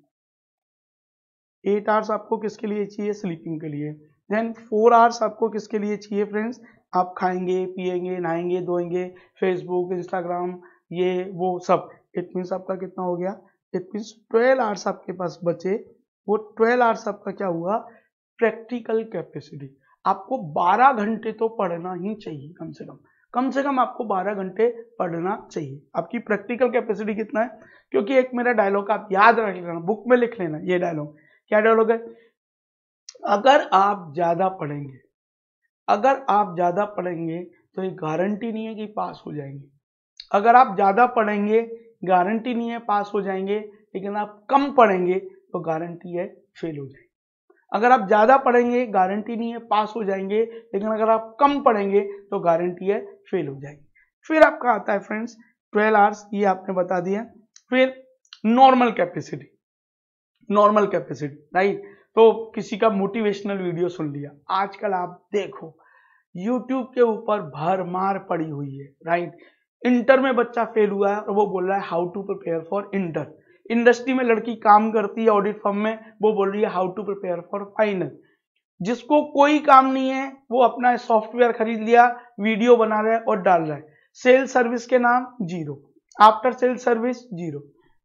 एट आवर्स आपको किसके लिए चाहिए? स्लीपिंग के लिए। देन फोर आवर्स आपको किसके लिए चाहिए फ्रेंड्स? आप खाएंगे, पिएंगे, नहाएंगे, धोएंगे, फेसबुक, इंस्टाग्राम, ये वो सब। इट मीन्स आपका कितना हो गया? इट मीन्स ट्वेल्व आवर्स आपके पास बचे। वो ट्वेल्व आवर्स आपका क्या हुआ? Practical capacity. आपको बारह घंटे तो पढ़ना ही चाहिए, कम से कम कम से कम आपको बारह घंटे पढ़ना चाहिए। आपकी प्रैक्टिकल कैपेसिटी कितना है? क्योंकि एक मेरा डायलॉग आप याद रख लेना, बुक में लिख लेना ये डायलॉग। क्या डायलॉग है? अगर आप ज्यादा पढ़ेंगे, अगर आप ज्यादा पढ़ेंगे तो ये गारंटी नहीं है कि पास हो जाएंगे। अगर आप ज्यादा पढ़ेंगे गारंटी नहीं है पास हो जाएंगे, लेकिन आप कम पढ़ेंगे तो गारंटी है फेल हो जाएंगे। अगर आप ज्यादा पढ़ेंगे गारंटी नहीं है पास हो जाएंगे, लेकिन अगर आप कम पढ़ेंगे तो गारंटी है फेल हो जाएंगे। फिर आपका आता है फ्रेंड्स ट्वेल्व आवर्स, ये आपने बता दिया। फिर normal capacity, normal capacity, right. तो किसी का मोटिवेशनल वीडियो सुन लिया, आजकल आप देखो यूट्यूब के ऊपर भरमार पड़ी हुई है, राइट। इंटर में बच्चा फेल हुआ है और वो बोल रहा है how to prepare for inter. Industry में लड़की काम करती है ऑडिट फर्म में, वो बोल रही है how to prepare for final. जिसको कोई काम नहीं है वो अपना सॉफ्टवेयर खरीद लिया, वीडियो बना रहा है और डाल रहा है। सेल सर्विस के नाम zero, after sale service zero.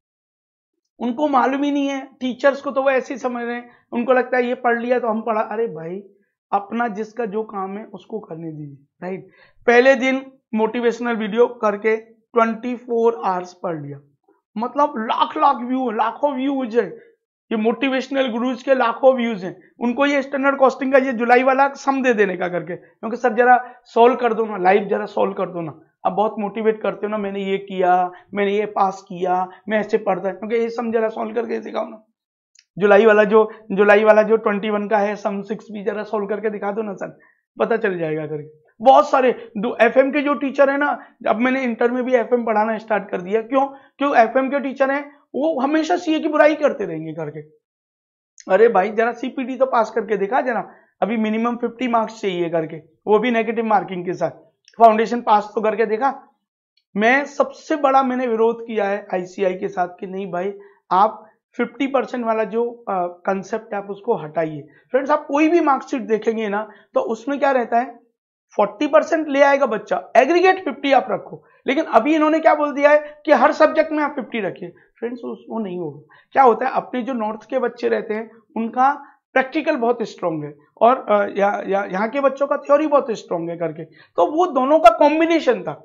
उनको मालूम ही नहीं है। टीचर्स को तो वो ऐसे ही समझ रहे हैं, उनको लगता है ये पढ़ लिया तो हम पढ़ा। अरे भाई, अपना जिसका जो काम है उसको करने दीजिए, राइट। पहले दिन मोटिवेशनल वीडियो करके ट्वेंटी फोर आवर्स पढ़ लिया, मतलब लाख लाख व्यू, लाखों व्यूज है। ये मोटिवेशनल गुरुज के लाखों व्यूज हैं। उनको ये स्टैंडर्ड कॉस्टिंग का ये जुलाई वाला सम दे देने का करके, क्योंकि सर जरा सॉल्व कर दो ना, लाइव जरा सॉल्व कर दो ना। अब बहुत मोटिवेट करते हो ना, मैंने ये किया, मैंने ये पास किया, मैं ऐसे पढ़ता, क्योंकि ये सम जरा सॉल्व करके दिखाओ ना। जुलाई वाला जो जुलाई वाला जो ट्वेंटी वन का है सम सिक्स भी जरा सॉल्व करके दिखा दो ना सर, पता चल जाएगा करके। बहुत सारे एफएम के जो टीचर है ना, अब मैंने इंटर में भी एफएम पढ़ाना स्टार्ट कर दिया। क्यों? क्यों? एफएम के टीचर हैं वो हमेशा सीए की बुराई करते रहेंगे करके। अरे भाई जरा सीपीटी तो पास करके दिखा जरा, अभी मिनिमम फिफ्टी मार्क्स चाहिए करके, वो भी नेगेटिव मार्किंग के साथ। फाउंडेशन पास तो करके देखा। मैं सबसे बड़ा मैंने विरोध किया है आईसीआई के साथ कि नहीं भाई, आप फिफ्टी परसेंट वाला जो कंसेप्ट है आप उसको हटाइए। फ्रेंड्स, आप कोई भी मार्कशीट देखेंगे ना तो उसमें क्या रहता है, फोर्टी परसेंट ले आएगा बच्चा, एग्रीगेट फिफ्टी आप रखो। लेकिन अभी इन्होंने क्या बोल दिया है कि हर सब्जेक्ट में आप फिफ्टी रखिए। फ्रेंड्स, वो नहीं होगा। क्या होता है, अपने जो नॉर्थ के बच्चे रहते हैं उनका प्रैक्टिकल बहुत स्ट्रांग है और यहाँ या, यहाँ के बच्चों का थ्योरी बहुत स्ट्रांग है करके, तो वो दोनों का कॉम्बिनेशन था।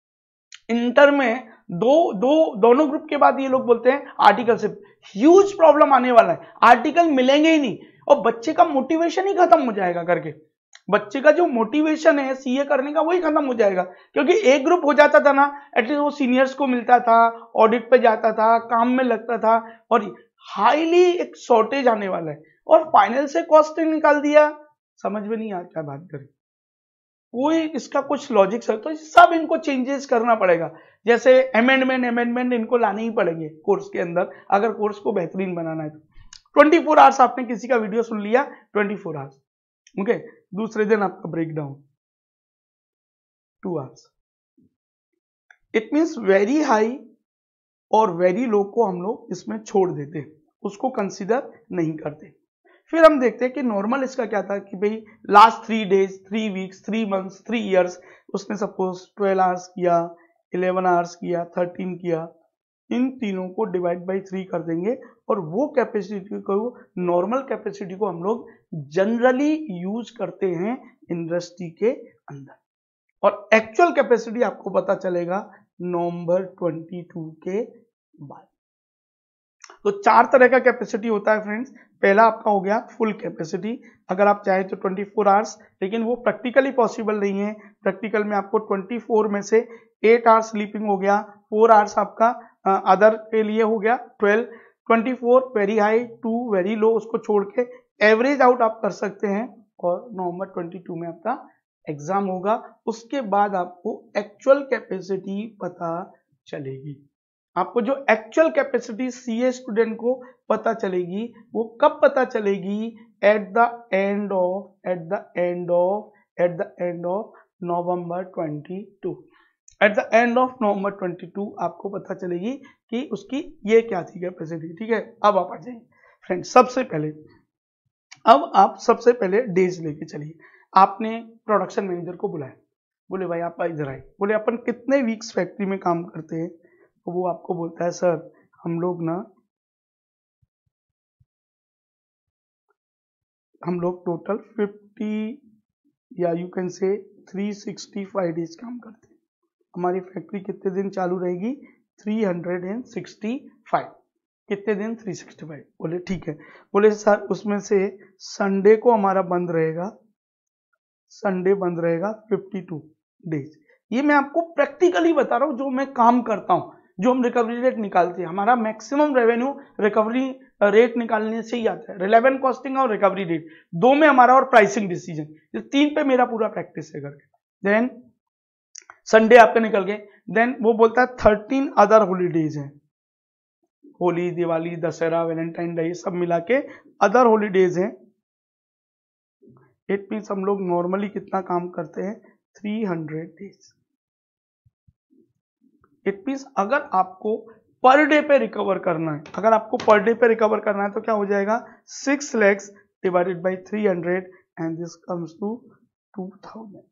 इंटर में दो दो दोनों ग्रुप के बाद ये लोग बोलते हैं आर्टिकल से ह्यूज प्रॉब्लम आने वाला है, आर्टिकल मिलेंगे ही नहीं और बच्चे का मोटिवेशन ही खत्म हो जाएगा करके। बच्चे का जो मोटिवेशन है सीए करने का वही खत्म हो जाएगा, क्योंकि एक ग्रुप हो जाता था ना, एटलीस्ट वो सीनियर्स को मिलता था, ऑडिट पे जाता था, काम में लगता था, और हाईली एक शॉर्टेज आने वाला है। और फाइनल से कॉस्टिंग निकाल दिया, समझ में नहीं आता क्या बात करें, कोई इसका कुछ लॉजिक है। तो सब इनको चेंजेस करना पड़ेगा, जैसे अमेंडमेंट अमेंडमेंट इनको लाने ही पड़ेंगे कोर्स के अंदर, अगर कोर्स को बेहतरीन बनाना है तो। ट्वेंटी फोर आवर्स आपने किसी का वीडियो सुन लिया, ट्वेंटी फोर आवर्स, ओके। दूसरे दिन आपका break down two hours. It means very high और वेरी लो को हम लोग इसमें छोड़ देते हैं, उसको कंसीडर नहीं करते। फिर हम देखते हैं कि नॉर्मल इसका क्या था कि भाई last three days, three weeks, three months, three years, उसने सपोज ट्वेल्व आवर्स किया, इलेवन आवर्स किया, थर्टीन किया, इन तीनों को डिवाइड बाई थ्री कर देंगे और वो कैपेसिटी को, नॉर्मल कैपेसिटी को हम लोग जनरली यूज करते हैं इंडस्ट्री के अंदर, और एक्चुअल कैपेसिटी आपको पता चलेगा नवंबर बाईस के बाद। तो चार तरह का कैपेसिटी होता है फ्रेंड्स। पहला आपका हो गया फुल कैपेसिटी, अगर आप चाहें तो ट्वेंटी फोर आवर्स, लेकिन वो प्रैक्टिकली पॉसिबल नहीं है। प्रैक्टिकल में आपको ट्वेंटी फोर में से एट आवर्स स्लीपिंग हो गया, फोर आवर्स आपका अदर के लिए हो गया, twelve, twenty four very high, two very low, उसको छोड़ के एवरेज आउट आप कर सकते हैं, और नवंबर बाईस में आपका एग्जाम होगा। उसके बाद आपको एक्चुअल कैपेसिटी पता चलेगी। आपको जो एक्चुअल कैपेसिटी सीए स्टूडेंट को पता चलेगी वो कब पता चलेगी? At the end of at the end of at the end of November बाईस। At the end of November बाईस आपको पता चलेगी कि उसकी ये क्या थी कैपेसिटी। ठीक है, अब आप आ जाइए फ्रेंड। सबसे पहले अब आप सबसे पहले डेज लेके चलिए। आपने प्रोडक्शन मैनेजर को बुलाया, बोले भाई आप इधर आए, बोले अपन कितने वीक्स फैक्ट्री में काम करते हैं? तो वो आपको बोलता है सर हम लोग ना हम लोग टोटल फिफ्टी या you can say three sixty five days काम करते हैं। हमारी फैक्ट्री कितने दिन चालू रहेगी? Three sixty five. कितने दिन? Three sixty five. बोले ठीक है। बोले सर उसमें से संडे को हमारा बंद रहेगा, संडे बंद रहेगा फिफ्टी टू डेज। ये मैं आपको प्रैक्टिकली बता रहा हूं, जो मैं काम करता हूं, जो हम रिकवरी रेट निकालते हैं। हमारा मैक्सिमम रेवेन्यू रिकवरी रेट निकालने से ही आता है। रिलेवेंट कॉस्टिंग और रिकवरी रेट दो में हमारा, और प्राइसिंग डिसीजन, ये तीन पे मेरा पूरा प्रैक्टिस है करके। देन संडे आपके निकल गए। देन वो बोलता है थर्टीन अदर हॉलीडेज हैं, होली, दिवाली, दशहरा, वैलेंटाइन डे, सब मिला के अदर हॉलीडेज हैं। इट मीन्स हम लोग नॉर्मली कितना काम करते हैं? Three hundred days. It means अगर आपको पर डे पे रिकवर करना है, अगर आपको पर डे पे रिकवर करना है तो क्या हो जाएगा? Six lakhs divided by three hundred and this comes to two thousand.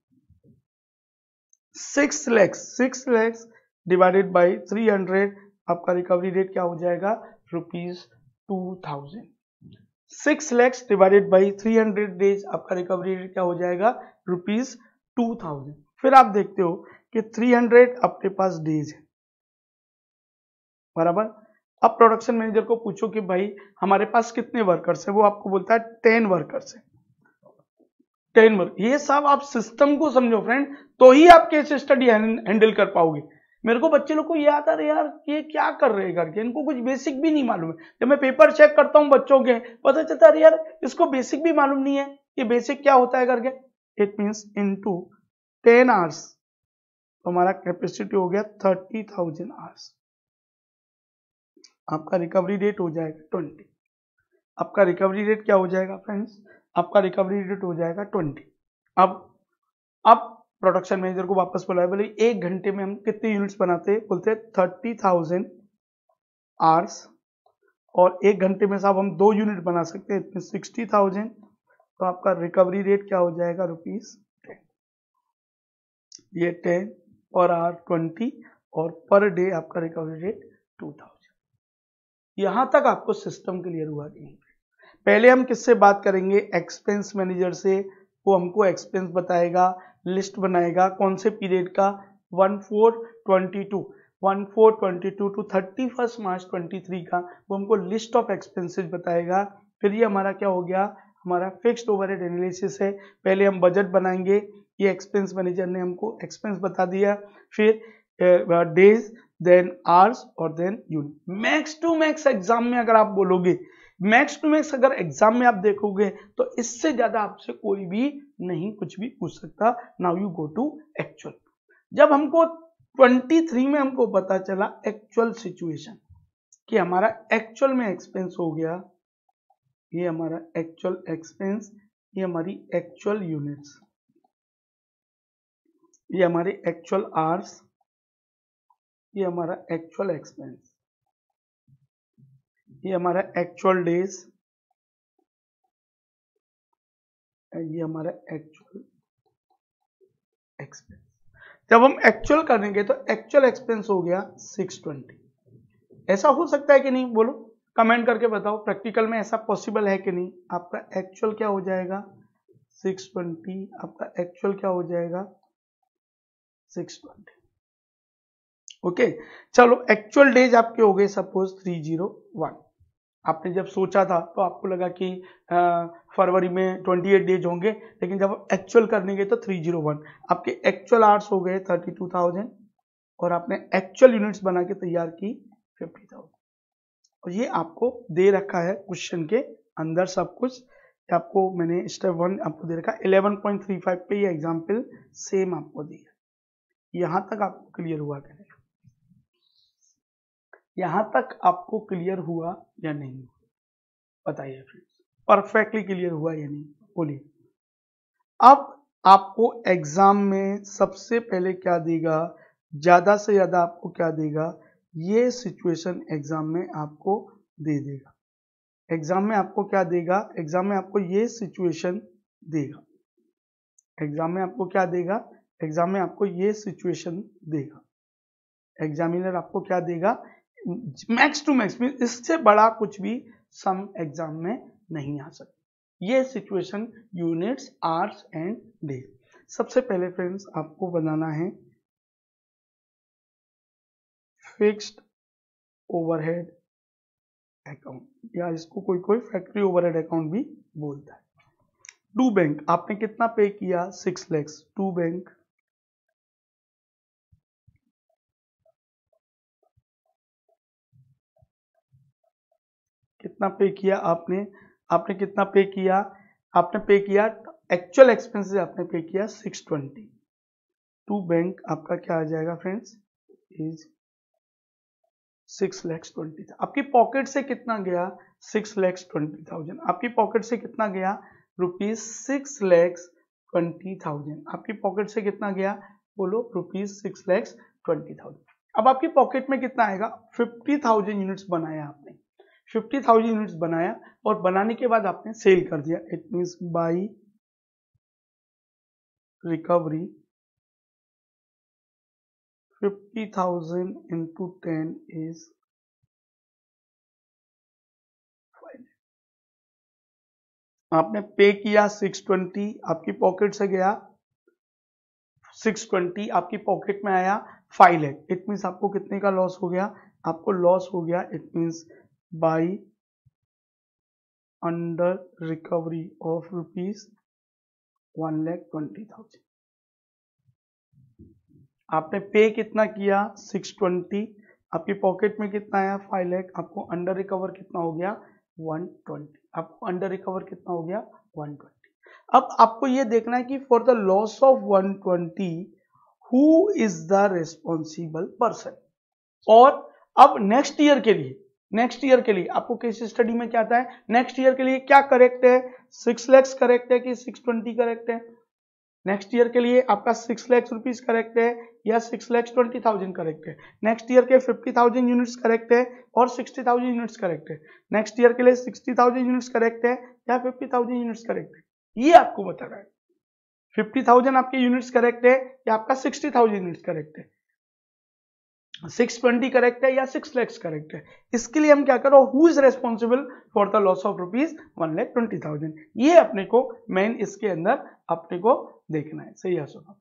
Six lakhs six lakhs divided by three hundred, आपका रिकवरी रेट क्या हो जाएगा? Rupees two thousand. Six lakhs divided by three hundred days, आपका रिकवरी रेट क्या हो जाएगा? Rupees two thousand. फिर आप देखते हो कि थ्री हंड्रेड अपने पास डेज है, बराबर। अब प्रोडक्शन मैनेजर को पूछो कि भाई हमारे पास कितने वर्कर्स हैं? वो आपको बोलता है टेन वर्कर्स है, टेन वर्क। ये सब आप सिस्टम को समझो फ्रेंड, तो ही आप केस स्टडी हैंडल कर पाओगे। मेरे को बच्चे लोग को ये आता है यार ये क्या कर रहे हैं करके, इनको कुछ बेसिक भी नहीं मालूम है। जब मैं पेपर चेक करता हूँ बच्चों के, पता चलता है यार इसको बेसिक भी मालूम नहीं है, ये बेसिक क्या होता है करके। It means into ten hours, तो हमारा कैपेसिटी हो गया थर्टी थाउजेंड आवर्स। आपका रिकवरी रेट हो जाएगा ट्वेंटी। आपका रिकवरी रेट क्या हो जाएगा फ्रेंड्स? आपका रिकवरी रेट हो जाएगा ट्वेंटी। अब अब प्रोडक्शन मैनेजर को वापस बुलाया, बोले एक घंटे में हम कितने यूनिट्स बनाते हैं? बोलते हैं थर्टी थाउजेंड आवर्स, और एक घंटे में साहब हम दो यूनिट बना सकते हैं, इतने सिक्सटी थाउजेंड। तो आपका रिकवरी रेट क्या हो जाएगा? Rupees ten. ये टेन और आर ट्वेंटी, और पर डे आपका रिकवरी रेट टू थाउजेंड। यहां तक आपको सिस्टम क्लियर हुआ कि नहीं? पहले हम किससे बात करेंगे? एक्सपेंस मैनेजर से। वो हमको एक्सपेंस बताएगा, लिस्ट बनाएगा, कौन से पीरियड का? One four twenty two one four twenty two to thirty first March twenty three का वो हमको लिस्ट ऑफ एक्सपेंसेस बताएगा। फिर ये हमारा क्या हो गया? हमारा फिक्स्ड ओवरहेड एनालिसिस है। पहले हम बजट बनाएंगे, ये एक्सपेंस मैनेजर ने हमको एक्सपेंस बता दिया। फिर डेज, देन आवर्स, और then unit. Max to max exam में अगर आप बोलोगे, मैक्स टू मैक्स अगर एग्जाम में आप देखोगे तो इससे ज्यादा आपसे कोई भी नहीं कुछ भी पूछ सकता। Now you go to actual. जब हमको तेईस में हमको पता चला एक्चुअल सिचुएशन कि हमारा एक्चुअल में एक्सपेंस हो गया, ये हमारा एक्चुअल एक्सपेंस, ये हमारी एक्चुअल यूनिट्स, ये हमारे एक्चुअल आवर्स, ये हमारा एक्चुअल एक्सपेंस, ये हमारा एक्चुअल डेज, ये हमारा एक्चुअल एक्सपेंस। जब हम एक्चुअल करेंगे तो एक्चुअल एक्सपेंस हो गया सिक्स ट्वेंटी। ऐसा हो सकता है कि नहीं, बोलो कमेंट करके बताओ, प्रैक्टिकल में ऐसा पॉसिबल है कि नहीं। आपका एक्चुअल क्या हो जाएगा सिक्स ट्वेंटी, आपका एक्चुअल क्या हो जाएगा सिक्स ट्वेंटी। ओके चलो, एक्चुअल डेज आपके हो गए सपोज थ्री जीरो वन। आपने जब सोचा था तो आपको लगा कि आ, फरवरी में अट्ठाईस डेज होंगे, लेकिन जब एक्चुअल करने गए तो थ्री जीरो वन। आपके एक्चुअल आवर्स हो गए थर्टी टू थाउजेंड और आपने एक्चुअल यूनिट्स बना के तैयार की फिफ्टी थाउजेंड। और ये आपको दे रखा है क्वेश्चन के अंदर सब कुछ। आपको मैंने स्टेप वन आपको दे रखा है इलेवन पॉइंट थ्री फाइव पे ये एग्जाम्पल सेम आपको दिया। यहां तक आपको क्लियर हुआ क्या नहीं? यहां तक आपको क्लियर हुआ या नहीं बताइए फ्रेंड्स, परफेक्टली क्लियर हुआ या नहीं बोलिए। अब आपको एग्जाम में सबसे पहले क्या देगा, ज्यादा से ज्यादा आपको क्या देगा, ये सिचुएशन एग्जाम में आपको दे देगा। एग्जाम में आपको क्या देगा, एग्जाम में आपको ये सिचुएशन देगा। एग्जाम में आपको क्या देगा, एग्जाम में आपको ये सिचुएशन देगा। एग्जामिनर आपको क्या देगा, मैक्स टू मैक्स, इससे बड़ा कुछ भी सम एग्जाम में नहीं आ सकता। ये situation units hours and days. सबसे पहले फ्रेंड्स आपको बनाना है फिक्स्ड ओवरहेड अकाउंट, या इसको कोई कोई फैक्ट्री ओवरहेड अकाउंट भी बोलता है। टू बैंक आपने कितना पे किया सिक्स लैक्स। टू बैंक कितना पे किया आपने, आपने कितना पे किया, आपने पे किया एक्चुअल एक्सपेंसेस आपने पे किया सिक्स ट्वेंटी। टू बैंक आपका क्या आ जाएगा friends is six lakhs twenty. आपकी पॉकेट से कितना गया सिक्स लैक्स ट्वेंटी थाउजेंड। आपकी पॉकेट से कितना गया rupees six lakhs twenty thousand. आपकी पॉकेट से कितना गया बोलो rupees six lakhs twenty thousand. अब आपकी पॉकेट में कितना आएगा, फिफ्टी थाउजेंड यूनिट्स बनाया आपने, फिफ्टी थाउजेंड यूनिट्स बनाया और बनाने के बाद आपने सेल कर दिया। It means by recovery fifty thousand into ten is आपने पे किया सिक्स ट्वेंटी, आपकी पॉकेट से गया सिक्स ट्वेंटी, आपकी पॉकेट में आया फाइव लैख। इट मींस आपको कितने का लॉस हो गया, आपको लॉस हो गया it means by under recovery of rupees one lakh twenty thousand. आपने पे कितना किया सिक्स ट्वेंटी, आपकी पॉकेट में कितना आया फाइव लैख, आपको अंडर रिकवर कितना हो गया वन ट्वेंटी। आपको अंडर रिकवर कितना हो गया वन ट्वेंटी। अब आपको ये देखना है कि for the loss of one twenty who is the responsible person. और अब नेक्स्ट ईयर के लिए, नेक्स्ट ईयर के लिए आपको केस स्टडी में क्या आता है, नेक्स्ट ईयर के लिए क्या करेक्ट है, सिक्स लैक्स करेक्ट है कि सिक्स ट्वेंटी करेक्ट है। नेक्स्ट ईयर के लिए आपका सिक्स लैक्स रुपीज करेक्ट है या six lakhs twenty thousand correct है। नेक्स्ट ईयर के फिफ्टी थाउजेंड यूनिट्स करेक्ट है और सिक्सटी थाउजेंड यूनिट्स करेक्ट है। नेक्स्ट ईयर के लिए सिक्सटी थाउजेंड यूनिट्स करेक्ट है या फिफ्टी थाउजेंड यूनिट्स करेक्ट है, ये आपको बताना है। फिफ्टी थाउजेंड आपके यूनिट्स करेक्ट है या आपका सिक्सटी थाउजेंड यूनिट्स करेक्ट है, सिक्स ट्वेंटी करेक्ट है या सिक्स लैक्स करेक्ट है। इसके लिए हम क्या करो, who is responsible for the loss of rupees one lakh twenty thousand, ये अपने को मेन इसके अंदर अपने को देखना है। सही है, सुनो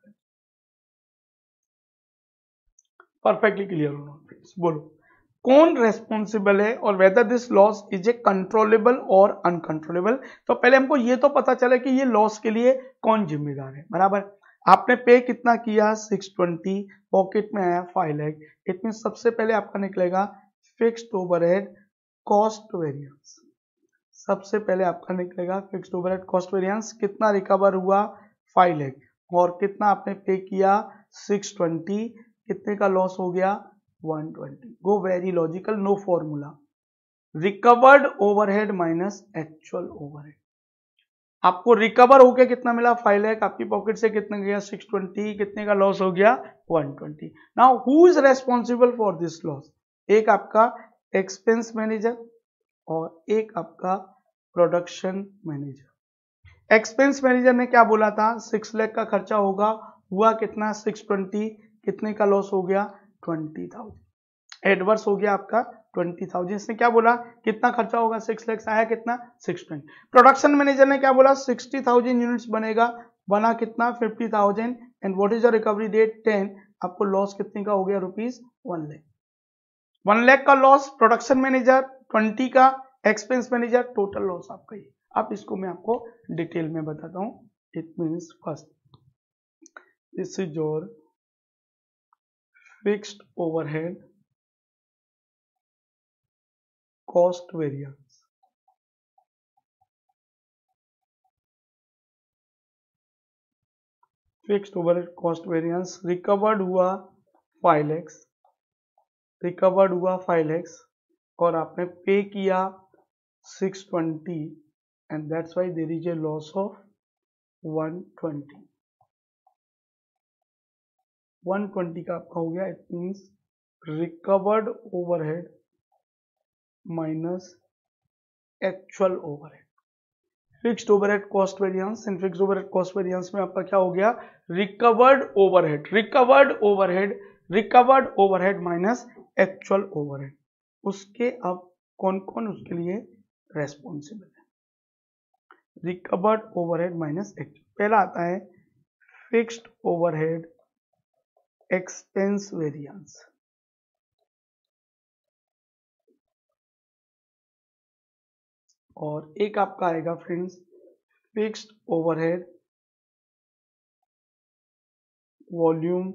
परफेक्टली क्लियर हो फ्रेंड्स, बोलो कौन रेस्पॉन्सिबल है और whether this loss is a controllable और अनकंट्रोलेबल। तो पहले हमको ये तो पता चला कि ये लॉस के लिए कौन जिम्मेदार है, बराबर। आपने पे कितना किया सिक्स ट्वेंटी, पॉकेट में आया फाइव लैख। इट मीन सबसे पहले आपका निकलेगा फिक्स्ड ओवरहेड कॉस्ट वेरिएंस। सबसे पहले आपका निकलेगा फिक्स्ड ओवरहेड कॉस्ट वेरिएंस, कितना रिकवर हुआ फाइव लैख और कितना आपने पे किया सिक्स ट्वेंटी, कितने का लॉस हो गया one twenty. Go very logical, no formula. Recovered overhead minus actual overhead. आपको रिकवर होके कितना मिला फाइव लैख, आपकी पॉकेट से कितना गया सिक्स ट्वेंटी, कितने का लॉस हो गया one twenty. Now who is responsible for this loss, एक आपका एक्सपेंस मैनेजर और एक आपका प्रोडक्शन मैनेजर। एक्सपेंस मैनेजर ने क्या बोला था, सिक्स लाख का खर्चा होगा, हुआ कितना सिक्स ट्वेंटी, कितने का लॉस हो गया ट्वेंटी थाउजेंड, एडवर्स हो गया आपका ट्वेंटी थाउजेंड। इसने क्या बोला कितना खर्चा होगा सिक्स लाख, आया कितना सिक्स ट्वेंटी। प्रोडक्शन मैनेजर ने क्या बोला सिक्सटी थाउजेंड यूनिट्स बनेगा, बना कितना fifty thousand, and what is the recovery date ten, आपको लॉस कितने का हो गया rupees one lakh, one lakh का लॉस प्रोडक्शन मैनेजर, ट्वेंटी का एक्सपेंस मैनेजर, टोटल लॉस आपका ये। अब इसको मैं आपको डिटेल में बताता हूं। It means first this is your fixed overhead cost variance, fixed overhead cost variance, recovered हुआ फाइव लैक्स, रिकवर्ड हुआ फाइव लैक्स और आपने पे किया six twenty, and that's why there is a loss of one twenty, one twenty का आपका हो गया। It means recovered overhead minus actual overhead, fixed overhead cost variance, and fixed overhead cost variance में आपका क्या हो गया recovered overhead, recovered overhead, recovered overhead minus actual overhead. उसके अब कौन कौन उसके लिए रेस्पॉन्सिबल है, रिकवर्ड ओवरहेड माइनस एक्चुअल। पहला आता है फिक्स्ड ओवरहेड एक्सपेंस वेरिएंस, और एक आपका आएगा friends fixed overhead volume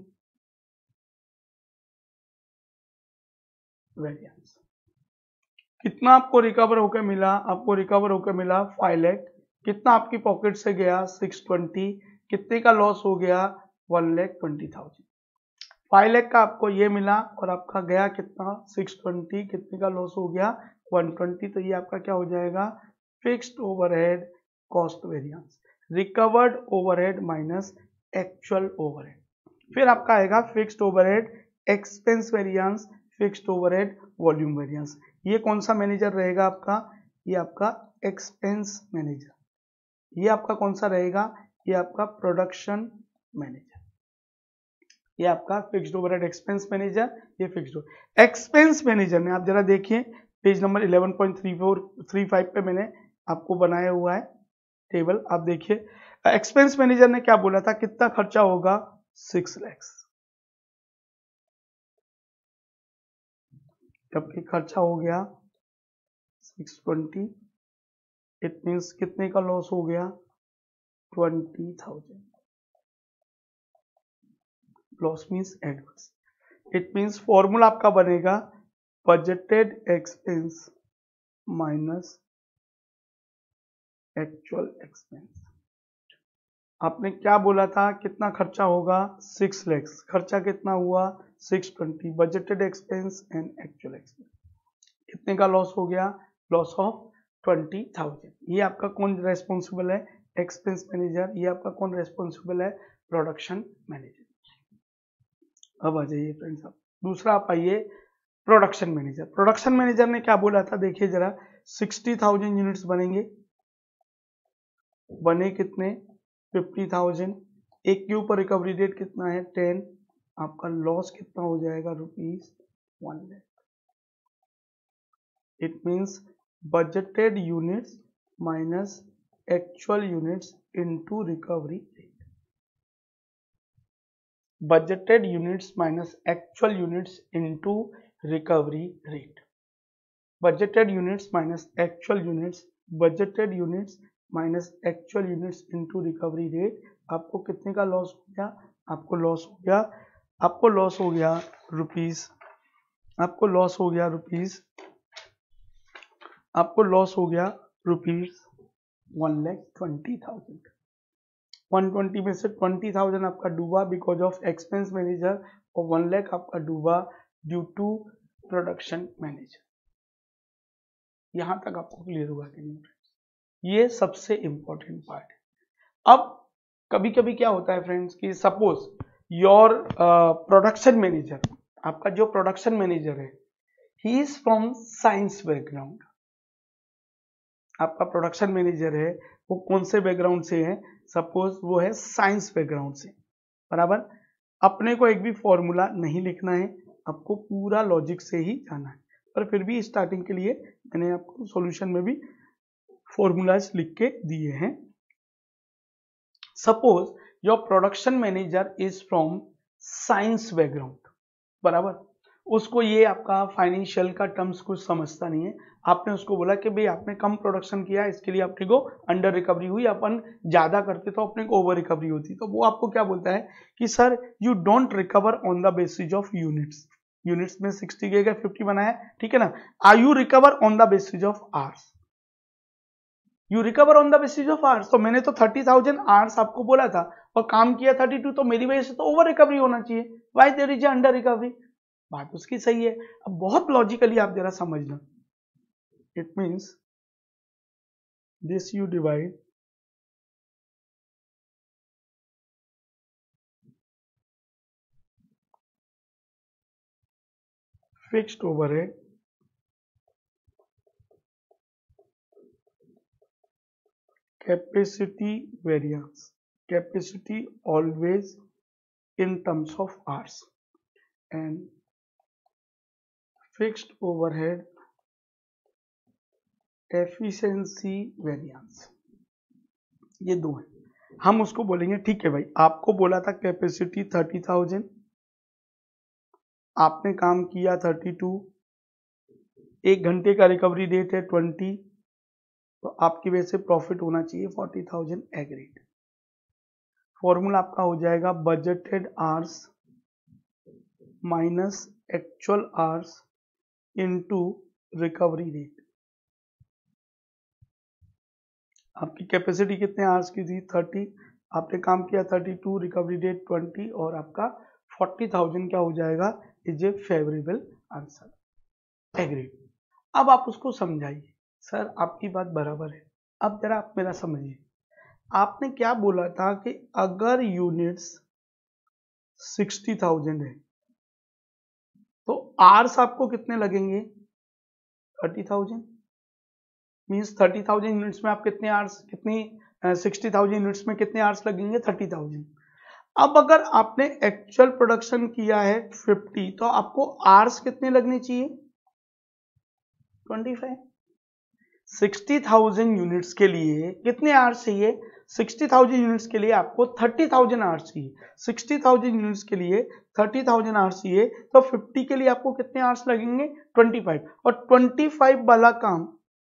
variance. कितना आपको रिकवर होकर मिला, आपको रिकवर होकर मिला फाइव लाख, कितना आपकी पॉकेट से गया सिक्स ट्वेंटी, कितने का लॉस हो गया one lakh twenty thousand. Five lakh का आपको ये मिला और आपका गया कितना सिक्स ट्वेंटी, कितने का लॉस हो गया वन ट्वेंटी, तो ये आपका क्या हो जाएगा fixed overhead cost variance, recovered overhead minus actual overhead. फिर आपका आएगा fixed overhead expense variance, fixed overhead volume variance. ये कौन सा मैनेजर रहेगा आपका, ये आपका एक्सपेंस मैनेजर, ये आपका कौन सा रहेगा, ये आपका प्रोडक्शन मैनेजर, ये आपका फिक्स्ड ओवरहेड एक्सपेंस मैनेजर, ये फिक्स्ड एक्सपेंस मैनेजर ने आप जरा देखिए page number eleven point three four three five पे मैंने आपको बनाया हुआ है टेबल, आप देखिए एक्सपेंस मैनेजर ने क्या बोला था कितना खर्चा होगा सिक्स लैक्स, जबकि खर्चा हो गया सिक्स ट्वेंटी, इट मींस कितने का लॉस हो गया twenty thousand, loss means adverse. It means formula आपका बनेगा budgeted expense minus actual expense. आपने क्या बोला था कितना खर्चा होगा सिक्स लैक्स, खर्चा कितना हुआ six twenty, budgeted expense and actual expense, कितने का लॉस हो गया लॉस ऑफ ट्वेंटी थाउजेंड। ये आपका कौन रेस्पॉन्सिबल है एक्सपेंस मैनेजर, ये आपका कौन रेस्पॉन्सिबल है प्रोडक्शन मैनेजर। अब आ जाइए फ्रेंड्स, अब दूसरा आप आइए प्रोडक्शन मैनेजर। प्रोडक्शन मैनेजर ने क्या बोला था देखिए जरा, सिक्सटी थाउजेंड यूनिट्स बनेंगे, बने कितने फिफ्टी थाउजेंड, एक के ऊपर रिकवरी रेट कितना है टेन, आपका लॉस कितना हो जाएगा rupees one lakh. It means budgeted units minus actual units into recovery rate, budgeted units minus actual units into recovery rate, budgeted units minus actual units, budgeted units minus actual units into recovery rate। आपको कितने का loss हो गया, आपको loss हो गया आपको loss हो गया रुपीस आपको लॉस हो गया रुपीस आपको लॉस हो गया rupees one lakh twenty thousand, one twenty में से ट्वेंटी थाउजेंड आपका डूबा बिकॉज ऑफ एक्सपेंस मैनेजर, और वन लाख आपका डूबा ड्यू टू प्रोडक्शन मैनेजर। यहां तक आपको क्लियर हुआ कि नहीं, ये सबसे इंपॉर्टेंट पार्ट है। अब कभी कभी क्या होता है फ्रेंड्स कि सपोज योर प्रोडक्शन मैनेजर, आपका जो प्रोडक्शन मैनेजर है he is from science background, आपका प्रोडक्शन मैनेजर है वो कौन से बैकग्राउंड से है, सपोज वो है साइंस बैकग्राउंड से, बराबर। अपने को एक भी फॉर्मूला नहीं लिखना है, आपको पूरा लॉजिक से ही जाना है, पर फिर भी स्टार्टिंग के लिए मैंने आपको सॉल्यूशन में भी फॉर्मूलाज लिख के दिए हैं। Suppose your production manager is from science background, बराबर। उसको ये आपका फाइनेंशियल का टर्म्स कुछ समझता नहीं है, आपने उसको बोला कि भाई आपने कम प्रोडक्शन किया, इसके लिए अपने को अंडर रिकवरी हुई, अपन ज्यादा करते तो अपने को ओवर रिकवरी होती, तो वो आपको क्या बोलता है कि sir you don't recover on the basis of units, units में सिक्सटी के फिफ्टी बनाया, ठीक है ना, are you recover on the basis of hours, you recover on the basis of hours. तो मैंने तो थर्टी थाउजेंड आवर्स आपको बोला था और काम किया थर्टी टू, तो मेरी वजह से तो ओवर रिकवरी होना चाहिए, why there is under recovery, बात उसकी सही है। अब बहुत लॉजिकली आप जरा समझना, it means this you divide fixed overhead capacity variance, capacity always in terms of hours and fixed overhead efficiency variance, ये दो है। हम उसको बोलेंगे ठीक है भाई, आपको बोला था कैपेसिटी थर्टी थाउजेंड, आपने काम किया थर्टी टू, एक घंटे का रिकवरी रेट है ट्वेंटी, तो आपकी वजह से प्रॉफिट होना चाहिए फोर्टी थाउजेंड एग्रीड। फॉर्मूला आपका हो जाएगा budgeted hours minus actual hours into recovery rate. आपकी कैपेसिटी कितने आवर्स की थी थर्टी, आपने काम किया thirty two, recovery rate twenty, और आपका फोर्टी थाउजेंड क्या हो जाएगा, is a favourable answer, agreed. अब आप उसको समझाइए, सर आपकी बात बराबर है, अब जरा आप मेरा समझिए, आपने क्या बोला था कि अगर यूनिट्स सिक्सटी थाउजेंड है तो आवर्स आपको कितने लगेंगे, thirty thousand, means thirty thousand units में आप कितने आवर्स, कितनी सिक्सटी थाउजेंड यूनिट्स में कितने आवर्स लगेंगे, थर्टी थाउजेंड। अब अगर आपने एक्चुअल प्रोडक्शन किया है फिफ्टी, तो आपको आवर्स कितने लगने चाहिए, twenty five. Sixty thousand units के लिए कितने आवर्स चाहिए, सिक्सटी थाउजेंड यूनिट्स के लिए आपको थर्टी थाउजेंड आवर्स चाहिए, सिक्सटी थाउजेंड यूनिट्स के लिए थर्टी थाउजेंड आवर्स चाहिए, तो फिफ्टी के लिए आपको कितने आवर्स लगेंगे, ट्वेंटी फाइव, और ट्वेंटी फाइव वाला काम,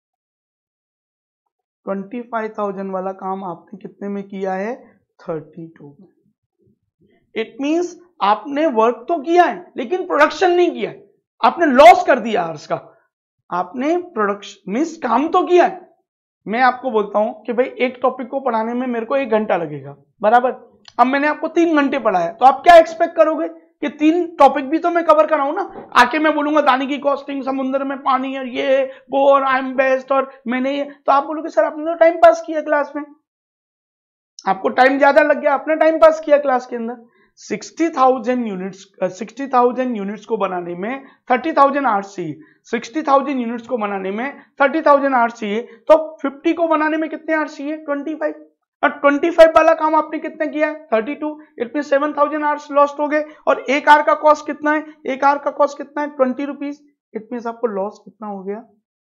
ट्वेंटी फाइव थाउजेंड वाला काम आपने कितने में किया है, थर्टी टू में। इट मींस आपने वर्क तो किया है लेकिन प्रोडक्शन नहीं किया है, आपने लॉस कर दिया आवर्स का, आपने प्रोडक्शन मींस काम तो किया है। मैं आपको बोलता हूं कि भाई एक टॉपिक को पढ़ाने में मेरे को एक घंटा लगेगा, बराबर। अब मैंने आपको तीन घंटे पढ़ाया, तो आप क्या एक्सपेक्ट करोगे कि तीन टॉपिक भी तो मैं कवर कराऊं ना, आके मैं बोलूंगा दानी की कॉस्टिंग, समुद्र में पानी, और ये वो, और आई एम बेस्ट, और मैंने ये, तो आप बोलोगे सर आपने तो टाइम पास किया क्लास में, आपको टाइम ज्यादा लग गया, आपने टाइम पास किया क्लास के अंदर। Sixty thousand units sixty thousand units को बनाने में थर्टी थाउजेंड आवर्स चाहिए, सिक्सटी थाउजेंड यूनिट्स को बनाने में थर्टी थाउजेंड आवर्स चाहिए, तो फिफ्टी को बनाने में कितने आवर्स चाहिए, ट्वेंटी फाइव, और ट्वेंटी फाइव वाला काम आपने कितने किया है, thirty two, it mean seven thousand hours lost हो गए, और एक आवर का कॉस्ट कितना है, एक आवर का कॉस्ट कितना है, ट्वेंटी रुपीज, इट मीन आपको लॉस कितना हो गया,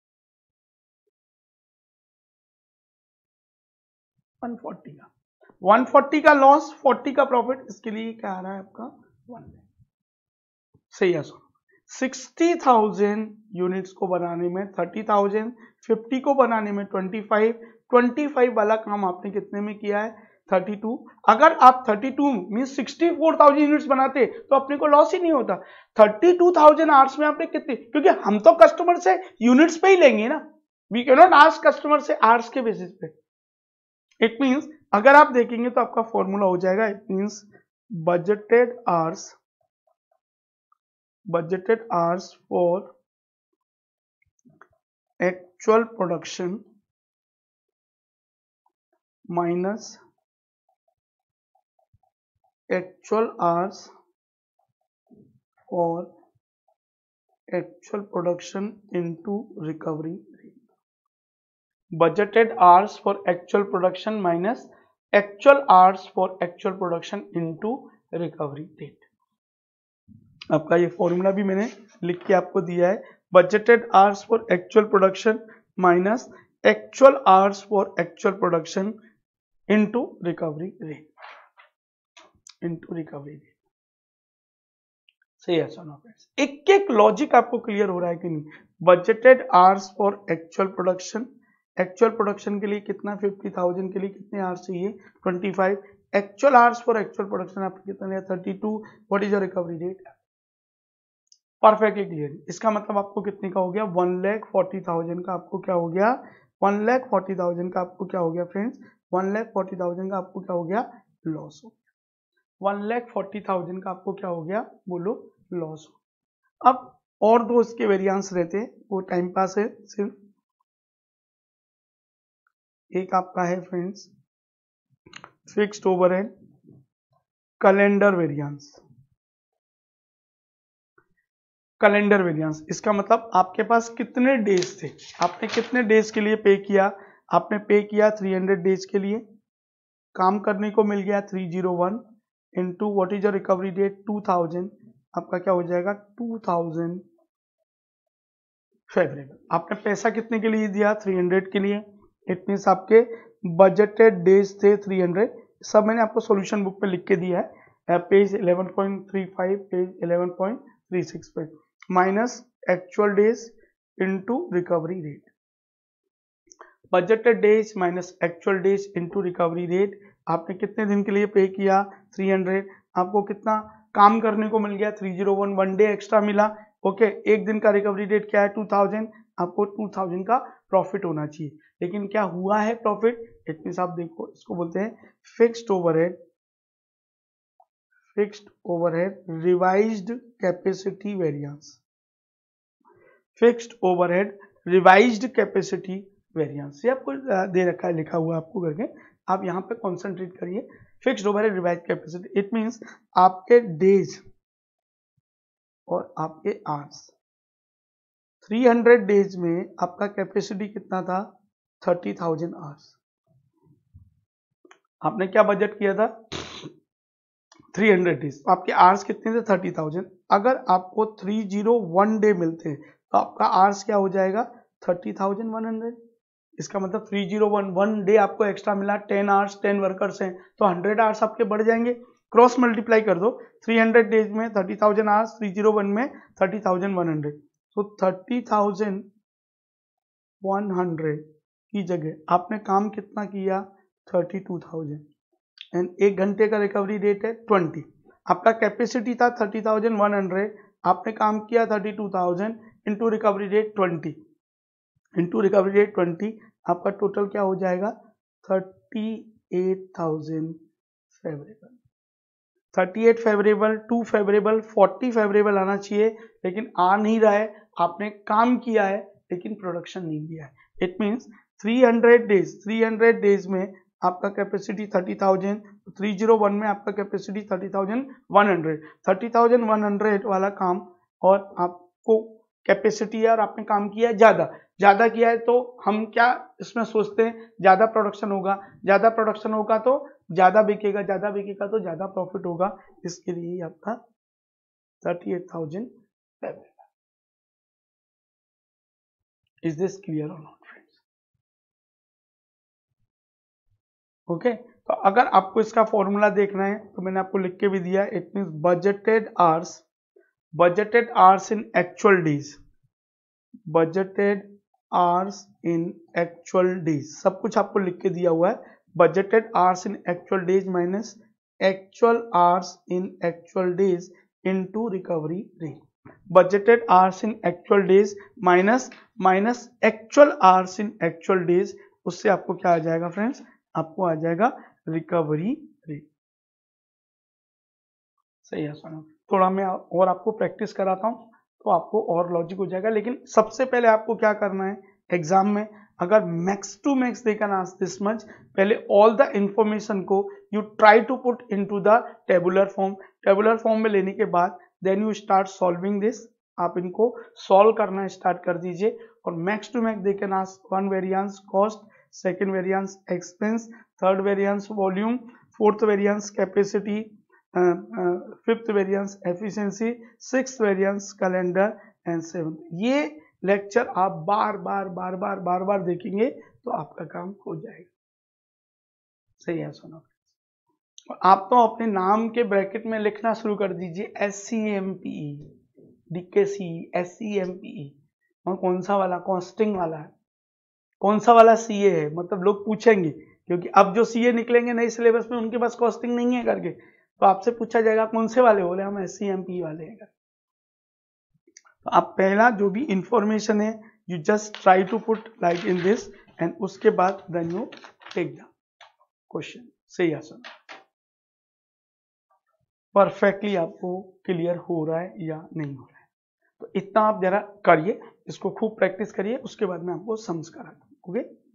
वन फोर्टी का, वन फोर्टी का लॉस, फोर्टी का प्रॉफिट, इसके लिए क्या आ रहा है आपका, वन। सही है, सुनो, सिक्सटी थाउजेंड यूनिट्स को बनाने में थर्टी थाउजेंड, फिफ्टी को बनाने में ट्वेंटी फाइव, ट्वेंटी फाइव वाला काम आपने कितने में किया है, थर्टी टू। अगर आप thirty two means sixty four thousand units बनाते तो अपने को लॉस ही नहीं होता, थर्टी टू थाउजेंड आवर्स में आपने कितने, क्योंकि हम तो कस्टमर से यूनिट्स पे ही लेंगे ना, we can not ask customer से आवर्स के बेसिस पे। इट मींस अगर आप देखेंगे तो आपका फॉर्मूला हो जाएगा, it means budgeted hours, budgeted hours for actual production minus actual hours for actual production into recovery rate। Budgeted hours for actual production minus actual hours for actual production into recovery rate. आपका ये formula भी मैंने लिख के आपको दिया है, budgeted hours for actual production minus actual hours for actual production into recovery rate, into recovery rate. सही है सुनो फ्रेंड्स, एक एक लॉजिक आपको क्लियर हो रहा है कि नहीं। Budgeted hours for actual production, actual production के लिए कितना, फिफ्टी थाउजेंड के लिए कितने आवर्स चाहिए, twenty five. Actual hours for actual production आपको कितना है, thirty two. What is your recovery rate, perfectly clear. इसका मतलब आपको कितने का हो गया, वन लैख फोर्टी थाउजेंड का आपको क्या हो गया, वन लैख फोर्टी थाउजेंड का आपको क्या हो गया friends, one lakh forty thousand का आपको क्या हो गया, लॉस हो गया। वन लैख फोर्टी थाउजेंड का आपको क्या हो गया, बोलो लॉस हो। अब और दो इसके वेरिएंस रहते हैं, वो टाइम पास है सिर्फ। एक आपका है friends fixed overhead calendar variance. Calendar variance इसका मतलब आपके पास कितने डेज थे, आपने कितने डेज के लिए पे किया, आपने पे किया थ्री हंड्रेड डेज के लिए, काम करने को मिल गया three zero one into what is your recovery date two thousand, आपका क्या हो जाएगा टू थाउजेंड फेवरेबल। आपने पैसा कितने के लिए दिया, थ्री हंड्रेड के लिए, इट मीन्स आपके बजटेड डेज थे थ्री हंड्रेड। सब मैंने आपको सॉल्यूशन बुक पे लिख के दिया है, page eleven point three five, page eleven point three six पे, minus actual days into recovery rate. Budgeted days minus actual days into recovery rate. आपने कितने दिन के लिए पे किया, थ्री हंड्रेड, आपको कितना काम करने को मिल गया, three zero one, one day extra मिला। ओके okay, एक दिन का रिकवरी रेट क्या है, टू थाउजेंड, आपको टू थाउजेंड का प्रॉफिट होना चाहिए। लेकिन क्या हुआ है प्रॉफिट, इट मींस आप देखो इसको बोलते हैं fixed overhead, fixed overhead revised capacity variance, fixed overhead revised capacity variance. ये आपको दे रखा है, लिखा हुआ आपको करके, आप यहाँ पे कॉन्सेंट्रेट करिए। Fixed overhead revised capacity, it means आपके डेज और आपके आवर्स, थ्री हंड्रेड डेज में आपका कैपेसिटी कितना था, थर्टी थाउजेंड आवर्स। आपने क्या बजट किया था, थ्री हंड्रेड डेज, आपके आवर्स कितने थे, थर्टी थाउजेंड। अगर आपको थ्री जीरो वन डे मिलते हैं तो आपका आवर्स क्या हो जाएगा, थर्टी थाउजेंड वन हंड्रेड। इसका मतलब three zero one, one day आपको एक्स्ट्रा मिला, टेन आवर्स, टेन वर्कर्स हैं तो हंड्रेड आवर्स आपके बढ़ जाएंगे। क्रॉस मल्टीप्लाई कर दो, थ्री हंड्रेड डेज में thirty thousand hours, three zero one में थर्टी थाउजेंड वन हंड्रेड, तो थर्टी थाउजेंड वन हंड्रेड की जगह आपने काम कितना किया, थर्टी टू थाउजेंड, एंड एक घंटे का रिकवरी रेट है ट्वेंटी। आपका कैपेसिटी था थर्टी थाउजेंड वन हंड्रेड, आपने काम किया thirty two thousand, into recovery rate twenty, into recovery rate twenty, आपका टोटल क्या हो जाएगा, thirty eight thousand favourable. Thirty eight favourable, two favourable, forty favourable आना चाहिए, लेकिन आ नहीं रहा है। आपने काम किया है लेकिन प्रोडक्शन नहीं दिया है। It means three hundred days, three hundred days में आपका capacity thirty thousand, three zero one में आपका capacity thirty thousand one hundred, thirty thousand one hundred वाला काम, और आपको कैपेसिटी है और आपने काम किया है ज्यादा, ज्यादा किया है तो हम क्या इसमें सोचते हैं, ज्यादा प्रोडक्शन होगा, ज्यादा प्रोडक्शन होगा तो ज्यादा बिकेगा, ज्यादा बिकेगा तो ज्यादा प्रॉफिट होगा। इसके लिए आपका thirty eight thousand. Is this clear और नॉट फ्रेंड्स? ओके, तो अगर आपको इसका फॉर्मूला देखना है तो मैंने आपको लिख के भी दिया है। It means budgeted hours, budgeted hours in actual days, budgeted hours in actual days, सब कुछ आपको लिख के दिया हुआ है। Budgeted hours in actual days minus actual hours in actual days into recovery rate. Budgeted hours in actual days minus minus actual hours in actual days, उससे आपको क्या आ जाएगा फ्रेंड्स, आपको आ जाएगा रिकवरी रेट। सही है सुनो, थोड़ा मैं और आपको प्रैक्टिस कराता हूँ तो आपको और लॉजिक हो जाएगा। लेकिन सबसे पहले आपको क्या करना है, एग्जाम में अगर max to max they can ask this much, पहले ऑल द इंफॉर्मेशन को you try to put into the tabular form. Tabular form में लेने के बाद then you start solving this, आप इनको सॉल्व करना स्टार्ट कर दीजिए और max to max they can ask one variance cost, second variance expense, third variance volume, fourth variance capacity, fifth variance efficiency, sixth variance calendar and seventh. ये lecture आप बार बार बार बार बार बार देखेंगे तो आपका काम हो जाएगा। सही है सुनो। आप तो अपने नाम के ब्रैकेट में लिखना शुरू कर दीजिए S C M P E, D K C, S C M P E. और कौन सा वाला? कॉस्टिंग वाला है। कौन सा वाला सी ए है? मतलब लोग पूछेंगे, क्योंकि अब जो सी ए निकलेंगे नए सिलेबस में उनके पास कॉस्टिंग नहीं है करके, तो आपसे पूछा जाएगा कौन से वाले? बोले हम S C M P E वाले हैं। तो आप पहला जो भी इंफॉर्मेशन है you just try to put like in this and उसके बाद then you take the question. सही है सर? परफेक्टली आपको क्लियर हो रहा है या नहीं हो रहा है? तो इतना आप जरा करिए, इसको खूब प्रैक्टिस करिए, उसके बाद मैं आपको सम्स कराता हूँ। ओके।